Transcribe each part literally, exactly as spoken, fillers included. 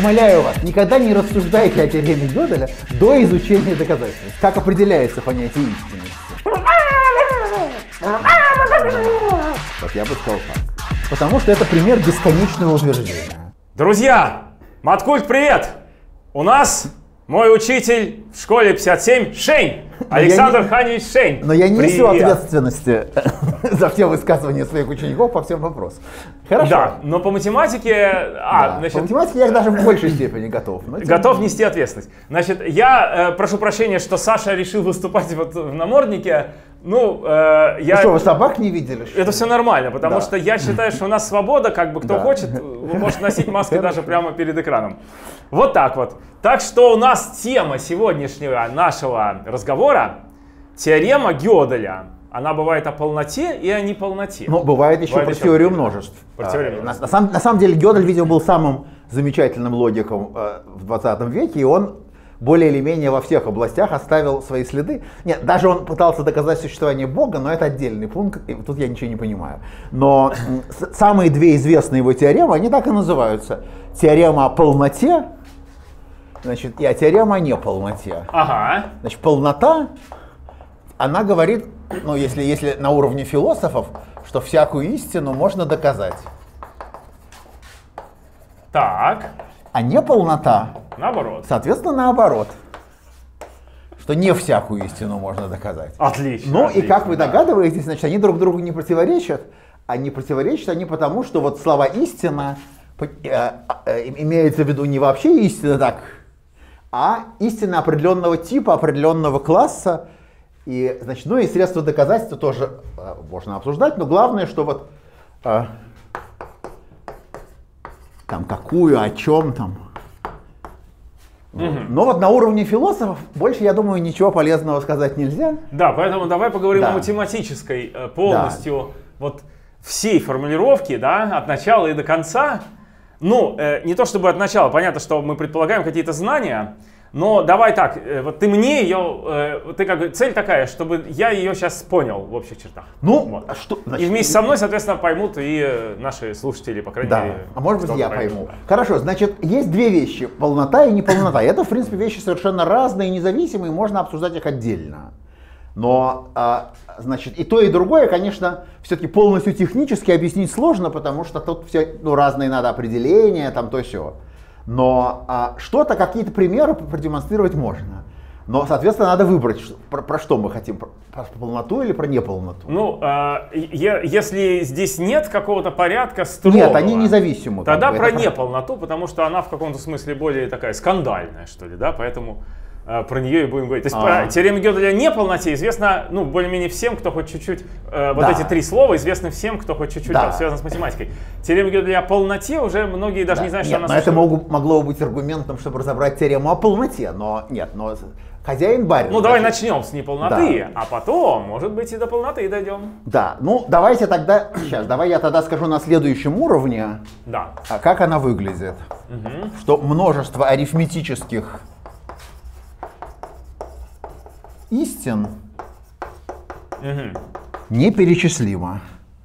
умоляю вас, никогда не рассуждайте о теореме Гёделя до изучения доказательств. Как определяется понятие истинности? Вот я бы сказал так. Потому что это пример бесконечного утверждения. Друзья, Маткульт, привет! У нас мой учитель в школе пятьдесят семь Шень. Александр не... Ханевич Шень. Но я не привет. несу ответственности за все высказывания своих учеников по всем вопросам. Хорошо. Да, но по математике... А, да, значит, по математике я даже в большей степени готов. Но готов нести ответственность. Значит, я э, прошу прощения, что Саша решил выступать вот в наморднике. Ну, э, я... Ну что, вы собак не видели? Это все нормально, потому да. что я считаю, что у нас свобода, как бы кто да. хочет, может носить маски даже прямо перед экраном. Вот так вот. Так что у нас тема сегодняшнего нашего разговора — теорема Гёделя. Она бывает о полноте и о неполноте. Ну, бывает еще бывает про еще теорию множеств. Про теорию а, на, на, самом, на самом деле Гёдель, видимо, был самым замечательным логиком э, в двадцатом веке, и он более или менее во всех областях оставил свои следы. Нет, даже он пытался доказать существование Бога, но это отдельный пункт, и тут я ничего не понимаю. Но самые две известные его теоремы, они так и называются. Теорема о полноте, значит, и о теорема о неполноте. Ага. Значит, полнота, она говорит, ну, если, если на уровне философов, что всякую истину можно доказать. Так. А неполнота, наоборот. Соответственно, наоборот. Что не всякую истину можно доказать. Отлично. Ну отлично, и как вы да. догадываетесь, значит, они друг другу не противоречат. А не противоречат они потому, что вот слова истина э, э, имеется в виду не вообще истина так, а истина определенного типа, определенного класса. И, значит, ну и средства доказательства тоже э, можно обсуждать, но главное, что вот э, там какую, о чем там. Mm-hmm. Но вот на уровне философов больше, я думаю, ничего полезного сказать нельзя. Да, поэтому давай поговорим да. о математической э, полностью да. вот всей формулировки, да, от начала и до конца. Ну, э, не то чтобы от начала, понятно, что мы предполагаем какие-то знания. Но давай так, вот ты мне ее, ты как цель такая, чтобы я ее сейчас понял в общих чертах. Ну, вот. а что, значит, и вместе со мной, соответственно, поймут и наши слушатели, по крайней да. мере. А может быть, я поймут. пойму. Хорошо, значит, есть две вещи: полнота и неполнота. Это, в принципе, вещи совершенно разные, независимые, можно обсуждать их отдельно. Но, а, значит, и то, и другое, конечно, все-таки полностью технически объяснить сложно, потому что тут все, ну, разные надо определения, там то все. Но а, что-то, какие-то примеры продемонстрировать можно. Но, соответственно, надо выбрать, что, про, про что мы хотим, про, про полноту или про неполноту. Ну, а, е, если здесь нет какого-то порядка строгого, нет, они независимы. Тогда бы, про это неполноту, потому что она в каком-то смысле более такая скандальная, что ли, да, поэтому а, про нее и будем говорить. То есть про теорему Гёделя о неполноте известно, ну, более-менее всем, кто хоть чуть-чуть, э, вот да. эти три слова известны всем, кто хоть чуть-чуть да. связан с математикой. Теорема Гёделя о полноте уже многие даже да. не знают, нет, что она но существует. Это могло, могло быть аргументом, чтобы разобрать теорему о полноте, но нет, но хозяин барин. Ну, давай значит, начнем с неполноты, да. а потом, может быть, и до полноты дойдем. Да, ну, давайте тогда, сейчас, давай я тогда скажу на следующем уровне, да. как она выглядит. Угу. Что множество арифметических истин угу. неперечислимо.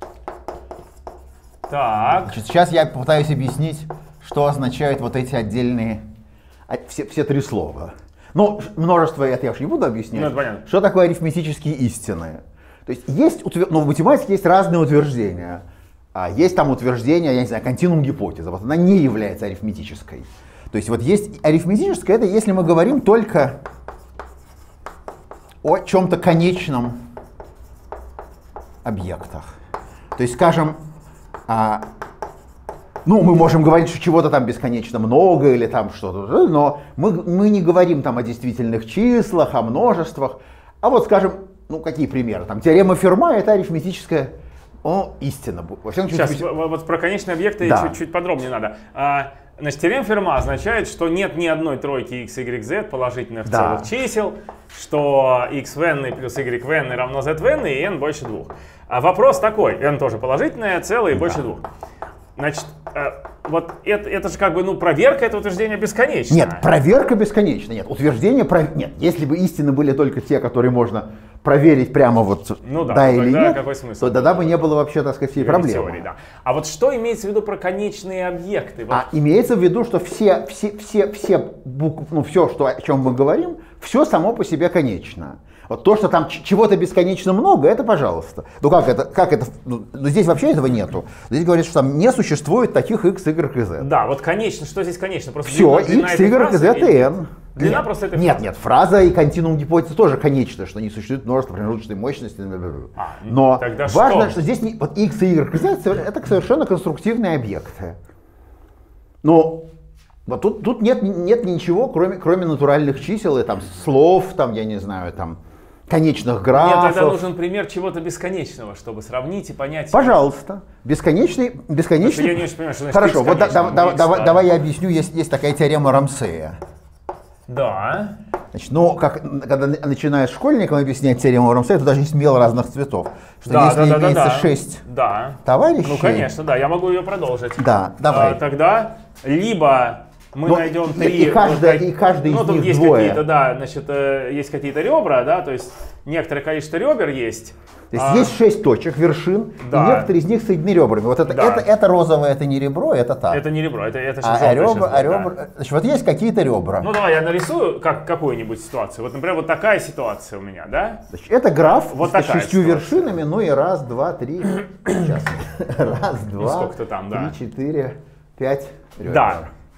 Так. Значит, сейчас я попытаюсь объяснить, что означают вот эти отдельные, все, все три слова. Ну, множество это я уж не буду объяснять. Ну, понятно. Что такое арифметические истины? То есть есть, ну, в математике есть разные утверждения. А есть там утверждение, я не знаю, континуум гипотеза. Вот она не является арифметической. То есть вот есть арифметическое, это если мы говорим только о чем-то конечном объектах. То есть, скажем, а, ну, мы можем говорить, что чего-то там бесконечно много или там что-то, но мы, мы не говорим там о действительных числах, о множествах. А вот, скажем, ну, какие примеры? Там теорема Ферма — это арифметическая о, истина. Во всяком Сейчас, случае, вот про конечные объекты да. чуть-чуть подробнее надо. А, значит, теорема Ферма означает, что нет ни одной тройки x, y, z положительных да. целых чисел, что x в n плюс y в n равно z в n, и n больше двух. А вопрос такой, n тоже положительное, целое и да. больше двух. Значит, вот это, это же как бы, ну, проверка этого утверждения бесконечна. Нет, проверка бесконечна. Нет, утверждение... Пров... Нет, если бы истины были только те, которые можно проверить прямо вот ну, да, да ну, или нет, какой смысл? то тогда бы не было вообще, так сказать, всей проблемы. Теории, да. А вот что имеется в виду про конечные объекты? Вот. А имеется в виду, что все, все, все, все буквы, ну, все, что, о чем мы говорим, все само по себе конечно. Вот то, что там чего-то бесконечно много, это пожалуйста. Ну как это, как это, ну, здесь вообще этого нету. Здесь говорится, что там не существует таких x, y и z. Да, вот конечно, что здесь конечно? Просто все, длина, x, y, z и n. Длина нет, просто этой Нет, фразы. нет, фраза и континуум гипотезы тоже конечна, что не существует множество промежуточной мощности. А, но тогда важно, что? что здесь не, вот x, y и z это совершенно конструктивные объекты. Но вот тут, тут нет, нет ничего, кроме, кроме натуральных чисел и там слов, там, я не знаю, там, конечных графов. Нет, тогда нужен пример чего-то бесконечного, чтобы сравнить и понять. Пожалуйста. Бесконечный, бесконечный. Я не очень понимаю, что значит Хорошо, вот да, да, да, давай, да. давай я объясню, есть, есть такая теорема Рамсея. Да. Значит, ну, как, когда начинаешь школьникам объяснять теорему Рамсея, то даже есть мел разных цветов. Что да, если да, да, имеется да, шесть да. товарищей... Ну, конечно, да, я могу ее продолжить. Да, давай. А, тогда либо мы Но найдем и, три... И каждый, вот, и каждый ну, из тут них есть двое. какие-то, да, значит, э, есть какие-то ребра, да, то есть некоторое количество ребер есть. То есть а, есть шесть точек, вершин, да. и некоторые из них соединены ребрами. Вот это, да. это, это розовое, это не ребро, это так. Это не ребро, это, это а, желтое ребра, сейчас, а да. ребра, значит, вот есть какие-то ребра. Ну давай я нарисую как, какую-нибудь ситуацию. Вот, например, вот такая ситуация у меня, да? Значит, это граф вот с шестью ситуация. вершинами, ну и раз, два, три, сейчас, раз, два, ну, сколько-то там, да. три, четыре, пять ребер. Да,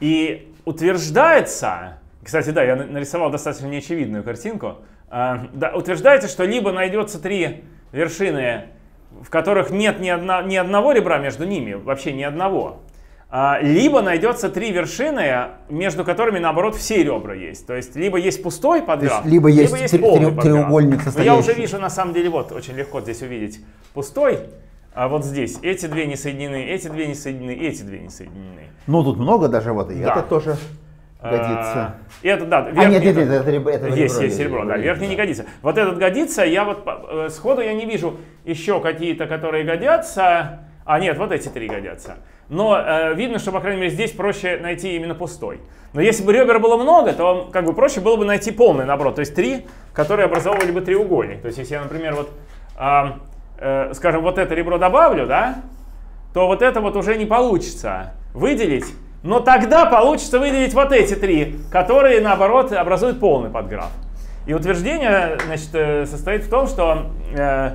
и утверждается, кстати, да, я нарисовал достаточно неочевидную картинку, а, да, утверждается, что либо найдется три вершины, в которых нет ни, одна, ни одного ребра между ними, вообще ни одного, а, либо найдется три вершины, между которыми, наоборот, все ребра есть. То есть, либо есть пустой подграф, либо есть, либо есть три, полный три, треугольник подграф. состоящий. Но я уже вижу, на самом деле, вот, очень легко здесь увидеть пустой, а вот здесь эти две не соединены, эти две не соединены, эти две не соединены. Ну, тут много даже, вот и да. это тоже годится. И это, да, верхний, а, нет, нет, нет, это, это, это есть, ребро, есть серебро, ребро, да, есть, верхний да. не годится. Вот этот годится, я вот э, сходу я не вижу еще какие-то, которые годятся. А нет, вот эти три годятся. Но э, видно, что, по крайней мере, здесь проще найти именно пустой. Но если бы ребер было много, то как бы проще было бы найти полный наоборот. То есть три, которые образовывали бы треугольник. То есть если я, например, вот, э, э, скажем, вот это ребро добавлю, да, то вот это вот уже не получится выделить. Но тогда получится выделить вот эти три, которые, наоборот, образуют полный подграф. И утверждение, значит, состоит в том, что э,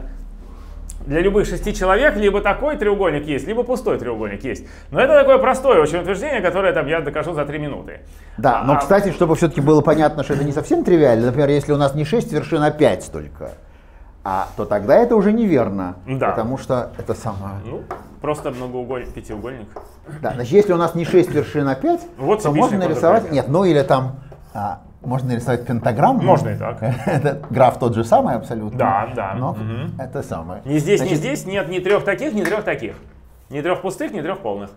для любых шести человек либо такой треугольник есть, либо пустой треугольник есть. Но это такое простое очень утверждение, которое там, я докажу за три минуты. Да, но, а, кстати, чтобы все-таки было понятно, что это не совсем тривиально, например, если у нас не шесть вершин, а пять только, а, то тогда это уже неверно, да. потому что это самое... Ну, просто многоугольник, пятиугольник. Да, значит, если у нас не шесть вершин, а пять, вот то можно нарисовать... Нет, ну или там... А, можно нарисовать пентаграмму. Можно и так. Это граф тот же самый абсолютно. Да, да. Но угу. это самое. Ни здесь, Значит, ни здесь нет ни трех таких, ни трех таких. Ни трех пустых, ни трех полных.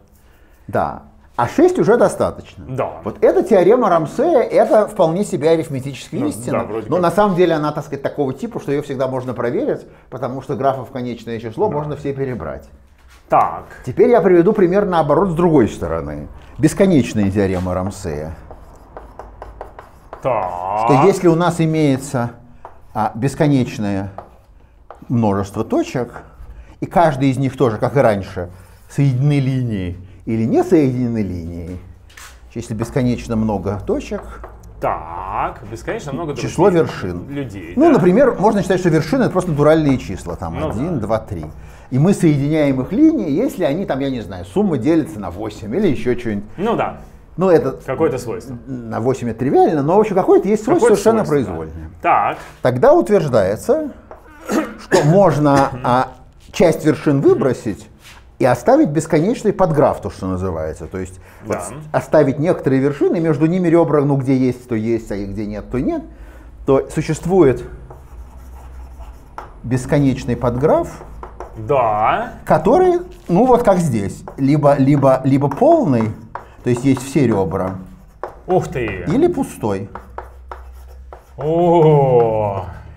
Да. А шесть уже достаточно. Да. Вот эта теорема Рамсея, это вполне себе арифметическая ну, истина. Да, но как. на самом деле она, так сказать, такого типа, что ее всегда можно проверить, потому что графов конечное число да. можно все перебрать. Так. Теперь я приведу пример наоборот с другой стороны. Бесконечная теорема Рамсея. Так. Что если у нас имеется а, бесконечное множество точек, и каждый из них тоже, как и раньше, соединены линией или не соединены линией, если бесконечно много точек, так, бесконечно много число людей, вершин. людей. Ну, да. например, можно считать, что вершины это просто натуральные числа, там ну, один, да. два, три. И мы соединяем их линией, если они там, я не знаю, сумма делится на восемь или еще что-нибудь. Ну да. Ну, это какое-то свойство. На восемь это тривиально, но в общем какое-то есть свойство Какое-то совершенно свойство, произвольное. Да. Так. Тогда утверждается, что можно а, часть вершин выбросить и оставить бесконечный подграф, то, что называется. То есть да. вот, оставить некоторые вершины, между ними ребра, ну где есть, то есть, а где нет, то нет. То существует бесконечный подграф, да. который, ну вот как здесь, либо, либо, либо полный, то есть есть все ребра, ух ты. или пустой. О.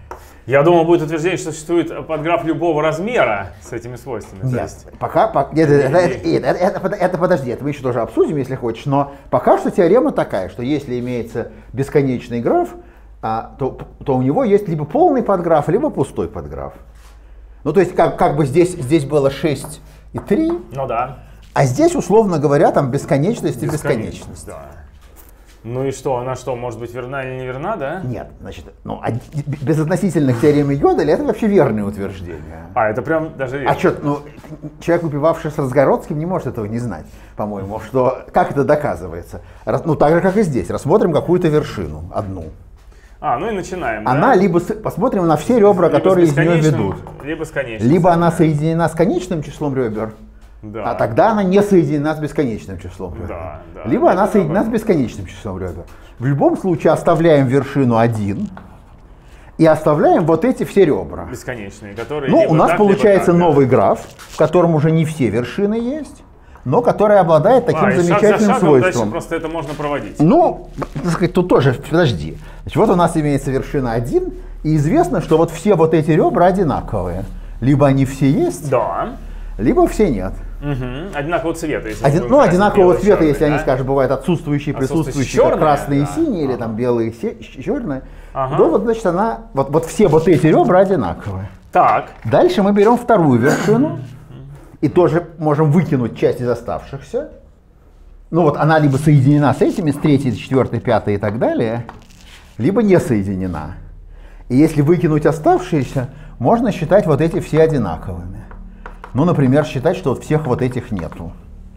Я думал, будет утверждение, что существует подграф любого размера с этими свойствами. Нет, есть... пока, пока нет, это, это, это, это, это подожди, это мы еще тоже обсудим, если хочешь, но пока что теорема такая, что если имеется бесконечный граф, а, то, то у него есть либо полный подграф, либо пустой подграф. Ну то есть как, как бы здесь, здесь было шесть и три, ну, да. а здесь, условно говоря, там бесконечность и бесконечность. бесконечность. Да. Ну и что, она что, может быть верна или не верна, да? Нет, значит, ну, без относительных теоремы Йоделя это вообще верное утверждение. А, это прям даже верно. А что, ну, человек, выпивавший с Разгородским, не может этого не знать, по-моему, что, как это доказывается. Ну, так же, как и здесь, рассмотрим какую-то вершину, одну. А, ну и начинаем, Она да? либо, с, посмотрим на все ребра, либо которые из нее ведут. Либо с конечным. Либо она соединена с конечным числом ребер, да. а тогда она не соединена с бесконечным числом ребер. Да, да. Либо это она соединена с бесконечным числом ребер. В любом случае оставляем вершину один и оставляем вот эти все ребра. Бесконечные, которые Ну, у нас так, получается так, новый да. граф, в котором уже не все вершины есть, но который обладает таким а, замечательным шаг за шагом свойством. Дальше просто это можно проводить. Ну, так сказать, тут тоже, подожди. Значит, вот у нас имеется вершина один, и известно, что вот все вот эти ребра одинаковые. Либо они все есть, да. либо все нет. Угу. Одинакового цвета. Если Один, ну, одинакового цвета, черный, если да? они, скажем, бывают отсутствующие, присутствующие, как красные и да. синие, или ага. там белые и черные, ага. то вот, значит, она, вот, вот все вот эти ребра одинаковые. Так. Дальше мы берем вторую вершину, и тоже можем выкинуть часть из оставшихся. Ну вот она либо соединена с этими, с третьей, четвертой, пятой и так далее, либо не соединена. И если выкинуть оставшиеся, можно считать вот эти все одинаковыми. Ну, например, считать, что вот всех вот этих нету.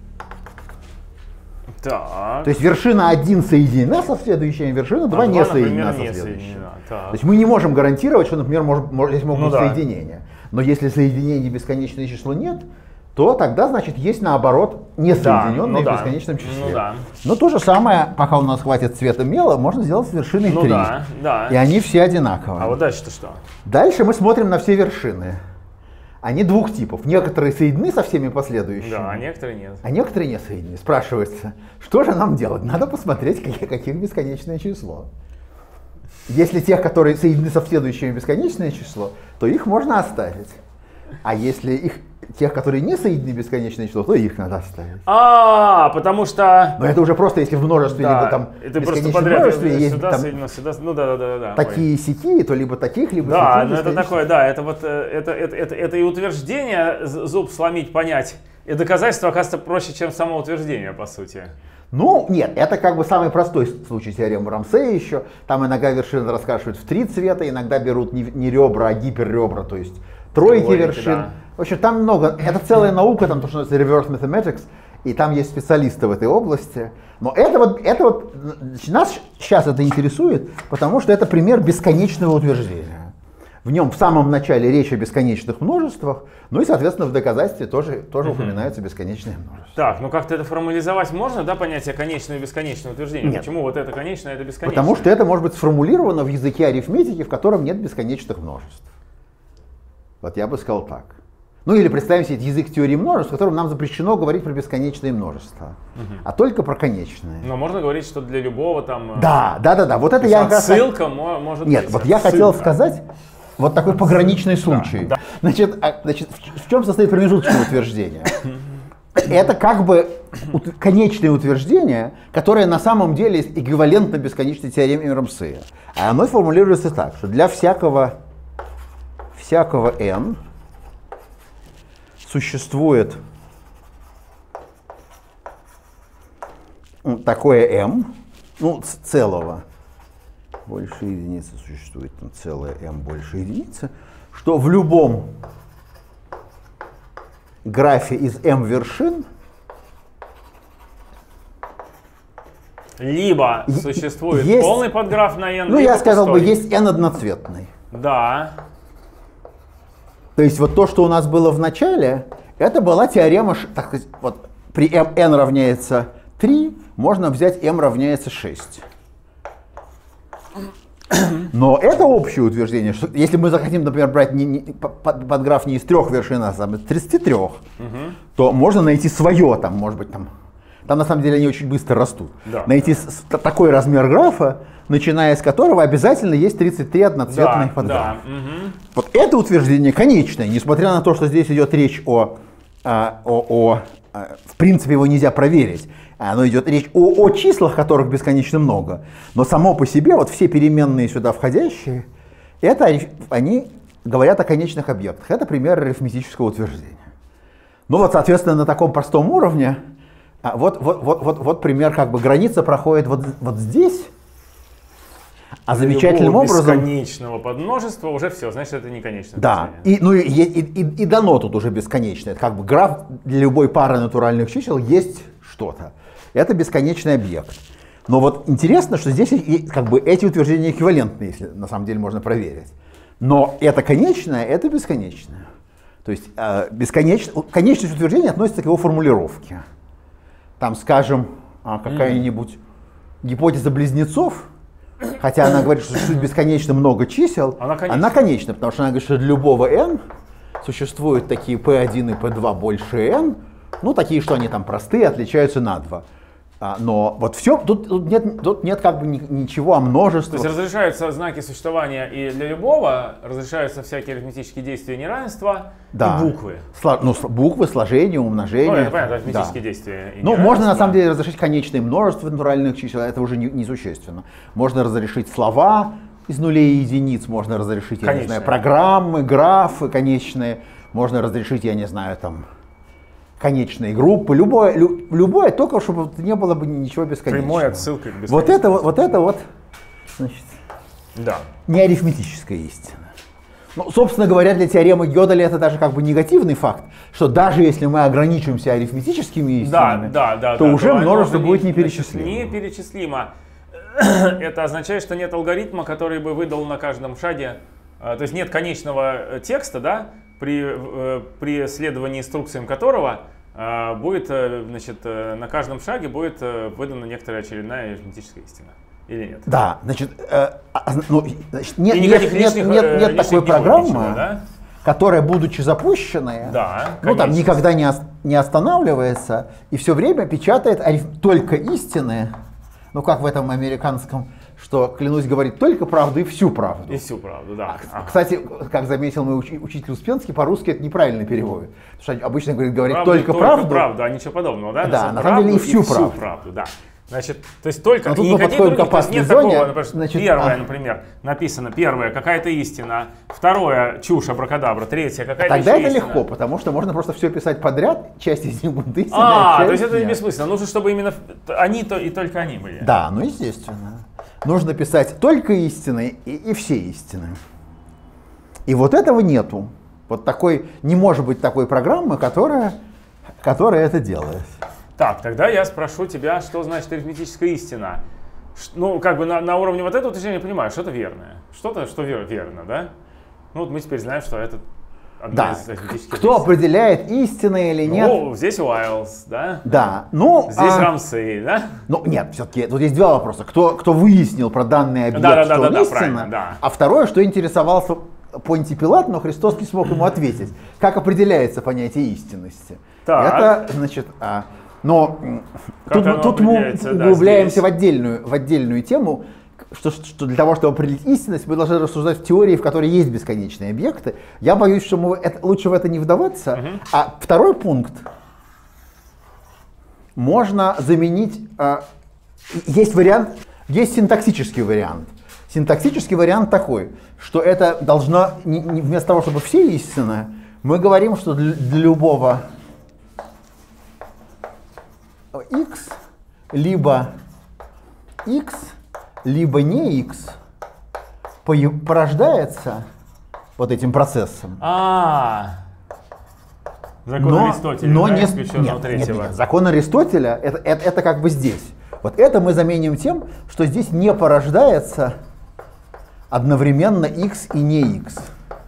Так. То есть вершина один соединена со следующей, вершина два а не два, соединена например, со не следующей. соединена. Так. То есть мы не можем гарантировать, что, например, может, может, здесь могут ну, быть да. соединения. Но если соединений бесконечное число нет, то тогда, значит, есть наоборот несоединенные да, ну, в да. бесконечном числе. Ну, да. Но то же самое, пока у нас хватит цвета мела, можно сделать с вершиной ну, три. Да, да. И они все одинаковые. А вот дальше-то что? Дальше мы смотрим на все вершины. Они двух типов. Некоторые соединены со всеми последующими, Да, а некоторые нет. а некоторые не соединены. Спрашивается, что же нам делать? Надо посмотреть, каких, каких бесконечное число. Если тех, которые соединены со следующими бесконечное число, то их можно оставить. А если их, тех, которые не соединены в бесконечное число, то их надо оставить. А, потому что... Но это уже просто, если в множестве, да, либо там это просто бесконечном подряд множестве есть сюда, там соединено, сюда, ну да, да, да, да. такие сякие, то либо таких, либо да, сяких. ну это такое, да, это вот, это, это, это, это и утверждение, зуб сломить, понять, и доказательство, оказывается, проще, чем само утверждение, по сути. Ну, нет, это как бы самый простой случай теоремы Рамсея еще. Там иногда вершины раскрашивают в три цвета, иногда берут не, не ребра, а гиперребра, то есть тройки Тройки, вершин. да. В общем, там много, это целая наука, там то, что называется reverse mathematics, и там есть специалисты в этой области. Но это вот, это вот, нас сейчас это интересует, потому что это пример бесконечного утверждения. В нем в самом начале речь о бесконечных множествах, ну и, соответственно, в доказательстве тоже, тоже угу. упоминаются бесконечные множества. Так, ну как-то это формализовать можно, да, понятие конечное и бесконечное утверждение? Нет. Почему вот это конечное, это бесконечное? Потому что это может быть сформулировано в языке арифметики, в котором нет бесконечных множеств. Вот я бы сказал так. Ну или представим себе язык теории множеств, в котором нам запрещено говорить про бесконечные множества, угу. а только про конечные. Но можно говорить, что для любого там... Да, да, да, да. Вот это я как раз... Ссылка может Нет, быть. вот я ссылка. хотел сказать вот такой пограничный случай. Да, да. Значит, а, значит, в, в чем состоит промежуточное утверждение? Это как бы конечное утверждение, которое на самом деле эквивалентно бесконечной теореме Рамсея. А оно формулируется так, что для всякого, всякого n существует такое m, ну, целого, больше единицы существует там целое m больше единицы, что в любом графе из m вершин либо существует есть, полный подграф на n, ну либо я сказал пустой. бы, есть n одноцветный. Да. То есть вот то, что у нас было в начале, это была теорема, так сказать, вот при m, n равняется три, можно взять m равняется шесть. Но это общее утверждение, что если мы захотим, например, брать не, не, под, подграф не из трех вершин, а из тридцати трёх, угу. то можно найти свое, там, может быть, там, Там на самом деле они очень быстро растут. Да. Найти с, такой размер графа, начиная с которого обязательно есть тридцать три одноцветных да, подграфа. Да, угу. Вот это утверждение конечное, несмотря на то, что здесь идет речь о, о, о, о в принципе его нельзя проверить. Оно идет речь о, о числах, которых бесконечно много. Но само по себе, вот все переменные сюда входящие, это они говорят о конечных объектах. Это пример арифметического утверждения. Ну вот, соответственно, на таком простом уровне, вот, вот, вот, вот, вот пример, как бы граница проходит вот, вот здесь, а замечательным образом... бесконечного подмножества уже все, значит, это не конечное. Да, и, ну, и, и, и, и дано тут уже бесконечное. Это как бы граф для любой пары натуральных чисел есть что-то. Это бесконечный объект. Но вот интересно, что здесь и, как бы эти утверждения эквивалентны, если на самом деле можно проверить. Но это конечное, это бесконечное. То есть э, бесконеч... конечность утверждения относится к его формулировке. Там, скажем, какая-нибудь mm. гипотеза близнецов, хотя она говорит, что существует бесконечно много чисел, она конечна. она конечна, потому что она говорит, что для любого n существуют такие пи один и пи два больше n, ну такие, что они там простые, отличаются на два. А, но вот все, тут, тут, нет, тут нет как бы ни, ничего о множестве. То есть разрешаются знаки существования и для любого, разрешаются всякие арифметические действия неравенства, да. И буквы. Сло, ну, буквы, сложение, умножение. Ну, это понятно, арифметические да. действия. И ну, можно на самом деле разрешить конечное множество натуральных чисел, это уже не, не существенно. Можно разрешить слова из нулей и единиц, можно разрешить, я не знаю, программы, графы конечные, можно разрешить, я не знаю, там... конечные группы, любое, лю, любое, только чтобы не было бы ничего бесконечного. Прямой отсылкой к вот это вот, вот это вот, значит, да. не арифметическая истина. Ну, собственно говоря, для теоремы Гёделя это даже как бы негативный факт, что даже если мы ограничимся арифметическими истинами, да, да, да, то да, уже то множество будет не, неперечислимо. Неперечислимо. Это означает, что нет алгоритма, который бы выдал на каждом шаге, то есть нет конечного текста, да, при, при следовании инструкциям которого будет, значит, на каждом шаге будет выдана некоторая очередная арифметическая истина. Или нет? Да, значит, э, ну, значит нет, нет, нет, лишних, нет, нет, нет такой программы, ничего, да? которая, будучи запущенной, да, ну, там никогда не, не останавливается и все время печатает ариф... только истины, ну как в этом американском, что, клянусь, говорит только правду и всю правду. И всю правду, да. А, кстати, как заметил мой уч- учитель Успенский, по-русски это неправильный перевод. Потому что обычно говорит, говорит правду, только, только правду. правду, а ничего подобного, да? Да, на самом деле и всю правду. всю правду, да. Значит, то есть только, но тут и мы никаких подходим других, к опасной нет зоне. Такого, например, значит, первое, а... например, написано, первое, какая-то истина, второе, чушь, абракадабра, третье, какая-то Тогда это истина. легко, потому что можно просто все писать подряд, часть из них будет истинная, А, часть то есть это нет. бессмысленно, нужно, чтобы именно они то и только они были. Да, ну естественно. Нужно писать только истины и, и все истины. И вот этого нету. Вот такой, не может быть такой программы, которая, которая это делает. Так, тогда я спрошу тебя, что значит арифметическая истина. Ну, как бы на, на уровне вот этого утверждения я понимаю, что это верное. Что-то, что вер, верно, да? Ну, вот мы теперь знаем, что это одна да. из арифметических Кто истин. определяет, истина или нет? Ну, здесь Уайлс, да? Да. Ну, здесь а... Рамсей, да? Ну, нет, все-таки тут есть два вопроса. Кто, кто выяснил про данный объект, да, да, что да, он да, истина, да. А второе, что интересовался Понтий Пилат, но Христос не смог ему ответить. Как определяется понятие истинности? Так. Это, значит... А, но как тут, тут мы углубляемся да, в, отдельную, в отдельную тему, что, что для того, чтобы определить истинность, мы должны рассуждать в теории, в которой есть бесконечные объекты. Я боюсь, что мы это, лучше в это не вдаваться. Угу. А второй пункт можно заменить... А, есть вариант, есть синтаксический вариант. Синтаксический вариант такой, что это должно, не, не, вместо того, чтобы все истины, мы говорим, что для, для любого x, либо x, либо не x, порождается вот этим процессом. А, закон но, Аристотеля, но да, не, исключенного нет, третьего. Нет, нет, закон Аристотеля это, это, это как бы здесь. Вот это мы заменим тем, что здесь не порождается одновременно x и не x.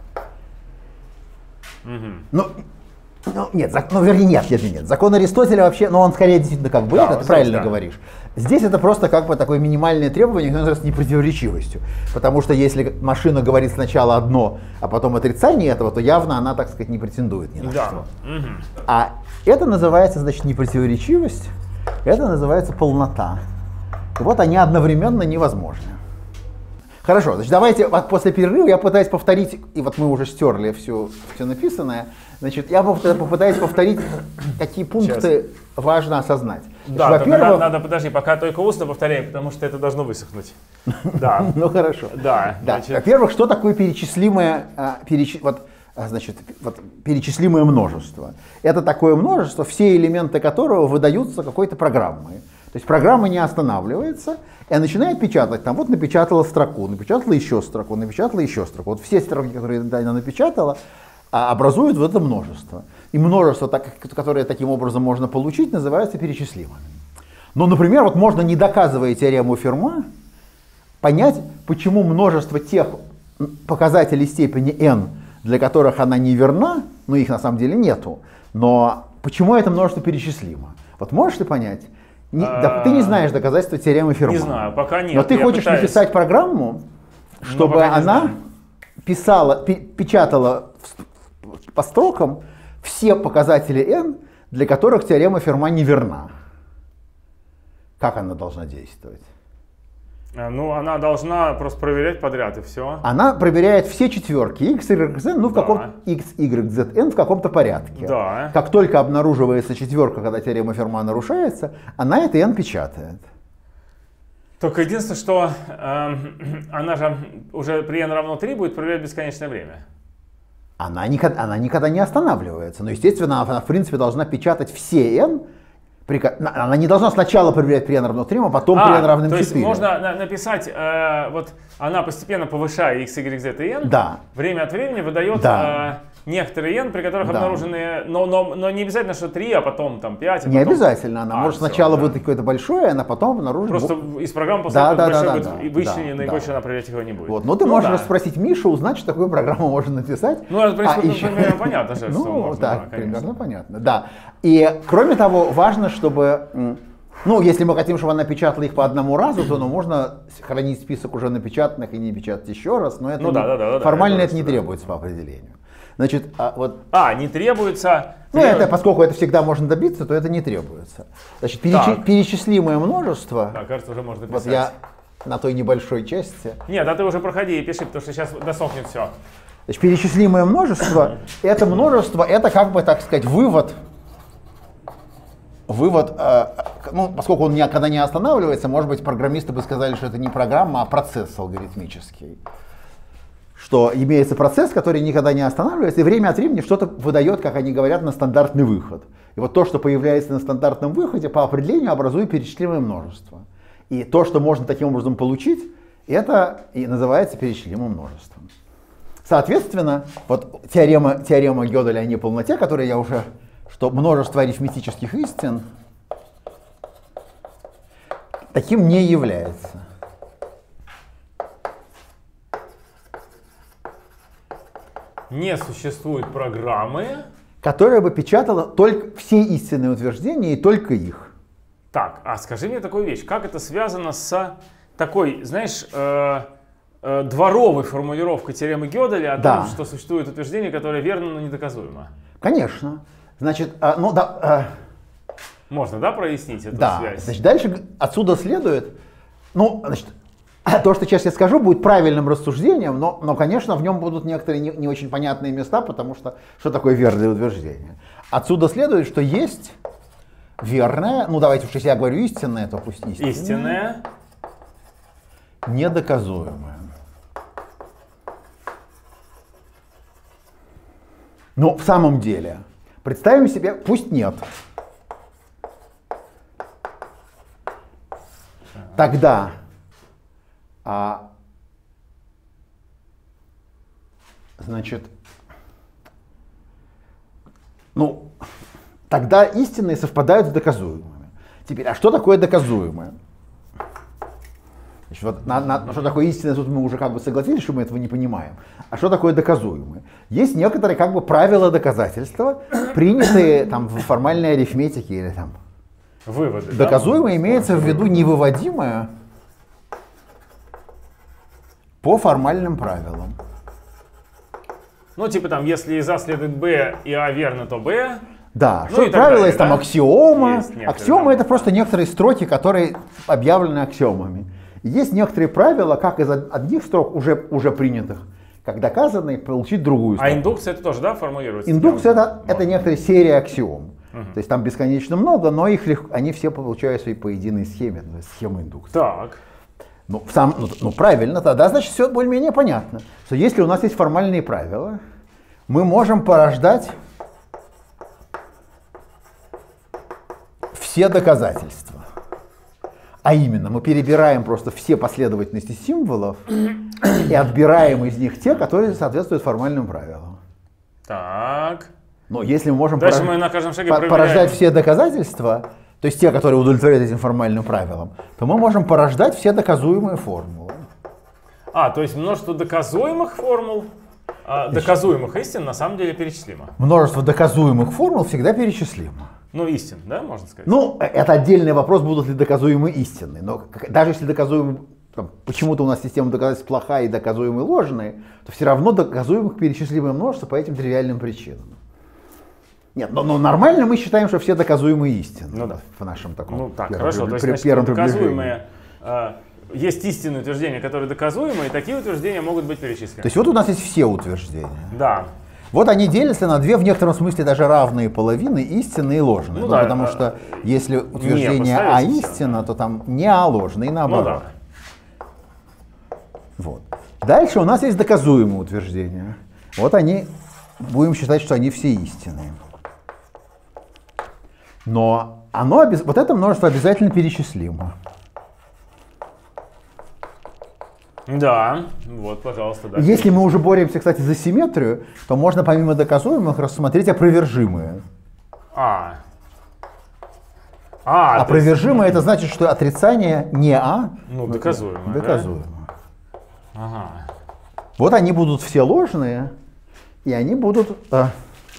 Угу. Ну, ну, нет, зак, ну, вернее, нет, нет, нет. Закон Аристотеля вообще, ну, он скорее действительно как бы, да, это вот правильно здесь, да. говоришь. Здесь это просто как бы такое минимальное требование, которое называется непротиворечивостью. Потому что если машина говорит сначала одно, а потом отрицание этого, то явно она, так сказать, не претендует ни на да. что. Угу. А это называется, значит, непротиворечивость. Это называется полнота. И вот они одновременно невозможны. Хорошо, значит, давайте после перерыва я пытаюсь повторить, и вот мы уже стерли все, все написанное, значит, я попытаюсь повторить, какие пункты Сейчас. важно осознать. Да, во-первых, надо, надо, подожди, пока только устно повторяй, потому что это должно высохнуть. Да. Ну хорошо. Да. Во-первых, что такое перечислимое, вот, значит, вот, перечислимое множество? Это такое множество, все элементы которого выдаются какой-то программой. То есть программа не останавливается и начинает печатать. Там вот напечатала строку, напечатала еще строку, напечатала еще строку. Вот все строки, которые она напечатала, образуют вот это множество. И множество, которое таким образом можно получить, называется перечислимыми. Но, например, вот можно, не доказывая теорему Ферма, понять, почему множество тех показателей степени n, для которых она не верна, но их на самом деле нету, но почему это множество перечислимо. Вот можешь ты понять? Не, да, ты не знаешь доказательства теоремы Ферма. Не знаю, пока нет. Но ты хочешь пытаюсь. написать программу, чтобы она писала, печатала по строкам все показатели n, для которых теорема Ферма не верна. Как она должна действовать? Ну, она должна просто проверять подряд, и все. Она проверяет все четверки x, y, z, ну, в да. каком x, y, z, n в каком-то порядке. Да. Как только обнаруживается четверка, когда теорема Ферма нарушается, она это n печатает. Только единственное, что э, она же уже при n равно три будет проверять бесконечное время. Она никогда, она никогда не останавливается. Но, естественно, она, в принципе, должна печатать все n. Она не должна сначала проверять при n равно три, а потом а, при n равным четыре. То есть можно на написать, э, вот она постепенно повышая x, y, z и n, да. время от времени выдает да. э, некоторые n, при которых да. обнаружены, но, но, но не обязательно, что три, а потом там пять. А не потом... обязательно, она а, может все, сначала да. выдать какое-то большое, а потом обнаружить... Просто из программы после да, этого да, большое да, будет да, вычисление, да, и да. больше она проверять его не будет. Вот. Но ты ну, можешь да. расспросить Мишу, узнать, что такую программу можно написать. Ну, это, в принципе, а еще... примерно понятно же, ну, что можно. так, Да, примерно понятно, да. И, кроме того, важно, чтобы... Ну, если мы хотим, чтобы она печатала их по одному разу, то ну, можно хранить список уже напечатанных и не печатать еще раз, но это ну, не, да, да, да, формально да, это не да. требуется по определению. Значит, а, вот, а не требуется... Ну, это, поскольку это всегда можно добиться, то это не требуется. Значит, перечи, перечислимое множество... Да, кажется, уже можно писать. Вот я на той небольшой части... Нет, а ты уже проходи и пиши, потому что сейчас досохнет все. Значит, перечислимое множество, это множество, это как бы, так сказать, вывод... Вывод, э, ну, поскольку он никогда не останавливается, может быть, программисты бы сказали, что это не программа, а процесс алгоритмический. Что имеется процесс, который никогда не останавливается, и время от времени что-то выдает, как они говорят, на стандартный выход. И вот то, что появляется на стандартном выходе, по определению образует перечислимое множество. И то, что можно таким образом получить, это и называется перечислимым множеством. Соответственно, вот теорема, теорема Гёделя о неполноте, которую я уже... что множество арифметических истин таким не является. Не существует программы, которая бы печатала только все истинные утверждения и только их. Так, а скажи мне такую вещь, как это связано с такой, знаешь, э, э, дворовой формулировкой теоремы Гёделя о да. том, что существует утверждение, которое верно, но недоказуемо? Конечно. Значит, а, ну да. А, Можно, да, прояснить эту да. связь? Значит, дальше отсюда следует, ну, значит, то, что сейчас я скажу, будет правильным рассуждением, но, но конечно, в нем будут некоторые не, не очень понятные места, потому что что такое верное утверждение? Отсюда следует, что есть верное, ну давайте уж если я говорю истинное, то пусть истинное. Истинное. Недоказуемое. Но в самом деле, представим себе, пусть нет. Тогда а, значит, ну, тогда истинные совпадают с доказуемыми. Теперь, а что такое доказуемое? Значит, вот на, на, что такое истинное, тут мы уже как бы согласились, что мы этого не понимаем. А что такое доказуемое? Есть некоторые как бы правила доказательства, принятые там в формальной арифметике или там. Выводы. Доказуемое да? имеется в виду невыводимое по формальным правилам. Ну, типа там, если из А следует Б и А верно, то Б. Да, ну, что правило есть, да? Там аксиома. Есть аксиомы это просто некоторые строки, которые объявлены аксиомами. Есть некоторые правила, как из одних строк уже, уже принятых, как доказанные, получить другую строку. А индукция это тоже, да, формулируется? Индукция это, это некоторая серия аксиом. Угу. То есть там бесконечно много, но их легко, они все получаются и по единой схеме, то есть схема индукции. Так. Ну, сам, ну, ну правильно, тогда значит все более-менее понятно, что если у нас есть формальные правила, мы можем порождать все доказательства. А именно, мы перебираем просто все последовательности символов и отбираем из них те, которые соответствуют формальным правилам. Так. Но если мы можем Дальше порож... мы на каждом шаге порождать все доказательства, то есть те, которые удовлетворяют этим формальным правилам, то мы можем порождать все доказуемые формулы. А, то есть множество доказуемых формул, а доказуемых истин на самом деле перечислимо. Множество доказуемых формул всегда перечислимо. Ну, истин, да, можно сказать? Ну, это отдельный вопрос, будут ли доказуемы истины. Но даже если доказуемы, почему-то у нас система доказательств плохая и доказуемые ложные, то все равно доказуемых перечислимое множество по этим тривиальным причинам. Нет, но, но нормально мы считаем, что все доказуемые истины. Ну да. В нашем таком Ну так, первом, хорошо, при, то есть, при, значит, доказуемые, э, есть истинные утверждения, которые доказуемы, и такие утверждения могут быть перечислены. То есть вот у нас есть все утверждения. Да. Вот они делятся на две, в некотором смысле, даже равные половины, истинные и ложные. Ну, ну, да, потому а, что если утверждение А истина, то там не А ложное, и наоборот. Ну, да. Вот. Дальше у нас есть доказуемые утверждения. Вот они, будем считать, что они все истинные. Но оно, вот это множество обязательно перечислимо. Да, вот, пожалуйста, да. Если мы уже боремся, кстати, за симметрию, то можно помимо доказуемых рассмотреть опровержимые. А. А, опровержимое есть... это значит, что отрицание не А. Ну, доказуемое. Доказуемое. Да? Ага. Вот они будут все ложные, и они будут а,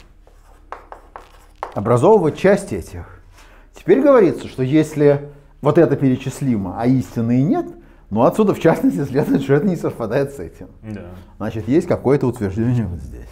образовывать часть этих. Теперь говорится, что если вот это перечислимо, а истины нет, ну отсюда в частности следует, что это не совпадает с этим. Да. Значит, есть какое-то утверждение вот здесь.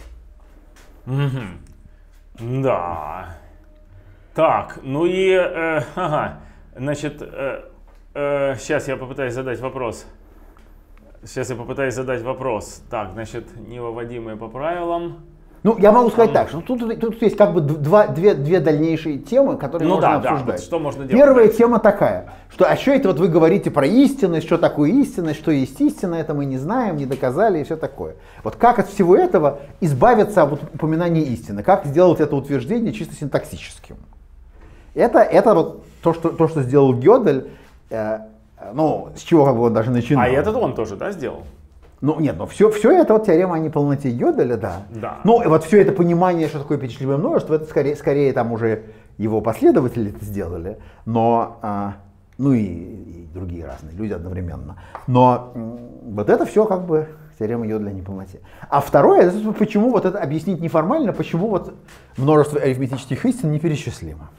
Угу. Да. Так, ну и, э, ага, значит, э, э, сейчас я попытаюсь задать вопрос. Сейчас я попытаюсь задать вопрос. Так, значит, невыводимые по правилам. Ну, я могу сказать так, что тут, тут есть как бы два, две, две дальнейшие темы, которые ну, можно да, обсуждать. Да, вот что можно делать? Первая тема такая, что а что это вот вы говорите про истинность, что такое истинность, что есть истина, это мы не знаем, не доказали и все такое. Вот как от всего этого избавиться от упоминания истины, как сделать это утверждение чисто синтаксическим. Это, это вот то, что, то, что сделал Гёдель, э, ну, с чего как бы он даже начинал. А этот он тоже, да, сделал? Ну нет, ну все, все это вот теорема о неполноте Гёделя, да. Да. Ну вот все это понимание, что такое перечислимое множество, это скорее, скорее там уже его последователи это сделали, но, а, ну и, и другие разные люди одновременно. Но м, вот это все как бы теорема Гёделя о неполноте. А второе, это почему вот это объяснить неформально, почему вот множество арифметических истин неперечислимо.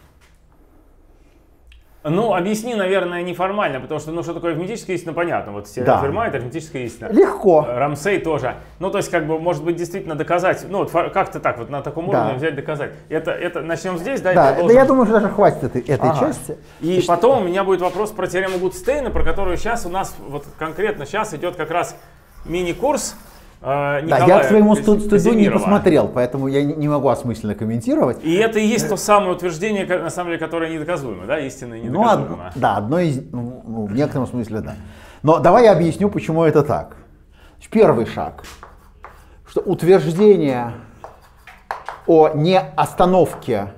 Ну, объясни, наверное, неформально, потому что, ну, что такое арифметическая истина, понятно. Вот теорема да. Ферма — это арифметическая истина. Легко. Рамсей тоже. Ну, то есть, как бы, может быть, действительно доказать, ну, вот как-то так, вот на таком да. уровне взять, доказать. Это, это начнем здесь, да? Да, это должен... я думаю, что даже хватит этой, этой ага. части. И Значит, потом у меня будет вопрос про теорему Гудстейна, про которую сейчас у нас, вот конкретно сейчас идет как раз мини-курс. Э, да, я к своему стыду не посмотрел, поэтому я не, не могу осмысленно комментировать. И это и есть то самое утверждение, на самом деле, которое недоказуемо, да, истинно и недоказуемо. Ну, од, да, одно из, ну, в некотором смысле, да. Но давай я объясню, почему это так. Первый шаг, что утверждение о неостановке.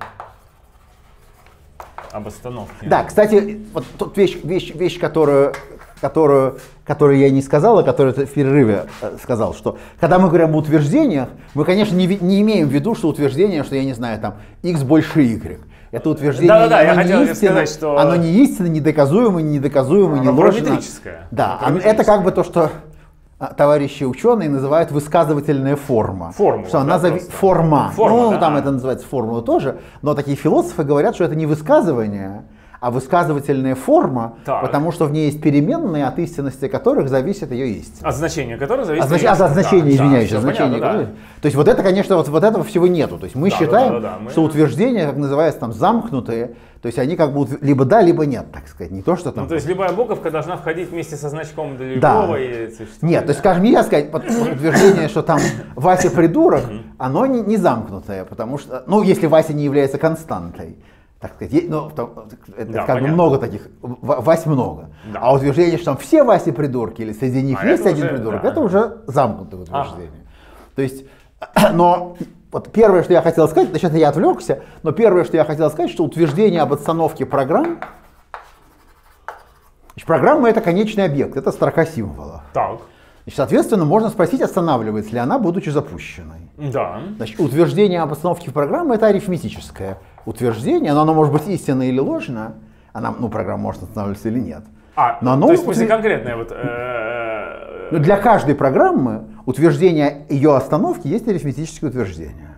Об остановке. Да, кстати, вот тут вещь, вещь, вещь которую, которую, которую я не сказал, а которую ты в перерыве сказал, что когда мы говорим об утверждениях, мы, конечно, не, не имеем в виду, что утверждение, что, я не знаю, там, x больше y. Это утверждение, да, да, да, я оно, хотел не истинно, сказать, что... оно не истинно, не доказуемо, не недоказуемо, не ложно. Параметрическое. Да, это как бы то, что товарищи ученые называют высказывательная форма. Формула, что она да, зави... Форма. Форма, ну, да. там это называется формула тоже. Но такие философы говорят, что это не высказывание, а высказывательная форма, так. потому что в ней есть переменные, от истинности которых зависит ее истина. От значения которых зависит от, ее истина. От значения, да, извиняюсь, да, от значения. Понятно, да. То есть вот это, конечно, вот, вот этого всего нету. То есть мы да, считаем, да, да, да, да. что мы... утверждения, как называется, там замкнутые, то есть они как бы либо да, либо нет, так сказать. Не то, что там... Ну, то есть любая буковка должна входить вместе со значком для да. любого. И... Нет, то есть, скажем, нельзя сказать, утверждение, что там Вася придурок, оно не, не замкнутое, потому что, ну, если Вася не является константой, так сказать, ну, то, это да, как бы много таких, Вась много. Да. А утверждение, что там все Васи придурки, или среди них а есть один уже, придурок, да. это уже замкнутое утверждение. Ага. То есть, но вот первое, что я хотел сказать, значит, я отвлекся, но первое, что я хотел сказать, что утверждение об отстановке программ, значит, программа — это конечный объект, это строка символов. Так. Значит, соответственно, можно спросить, останавливается ли она, будучи запущенной. Да. Значит, утверждение об остановке программы — это арифметическое утверждение, но оно может быть истинно или ложно, она, ну, программа может останавливаться или нет. А, но оно, то есть, в смысле, конкретное вот... Ну, для каждой программы утверждение ее остановки есть арифметическое утверждение.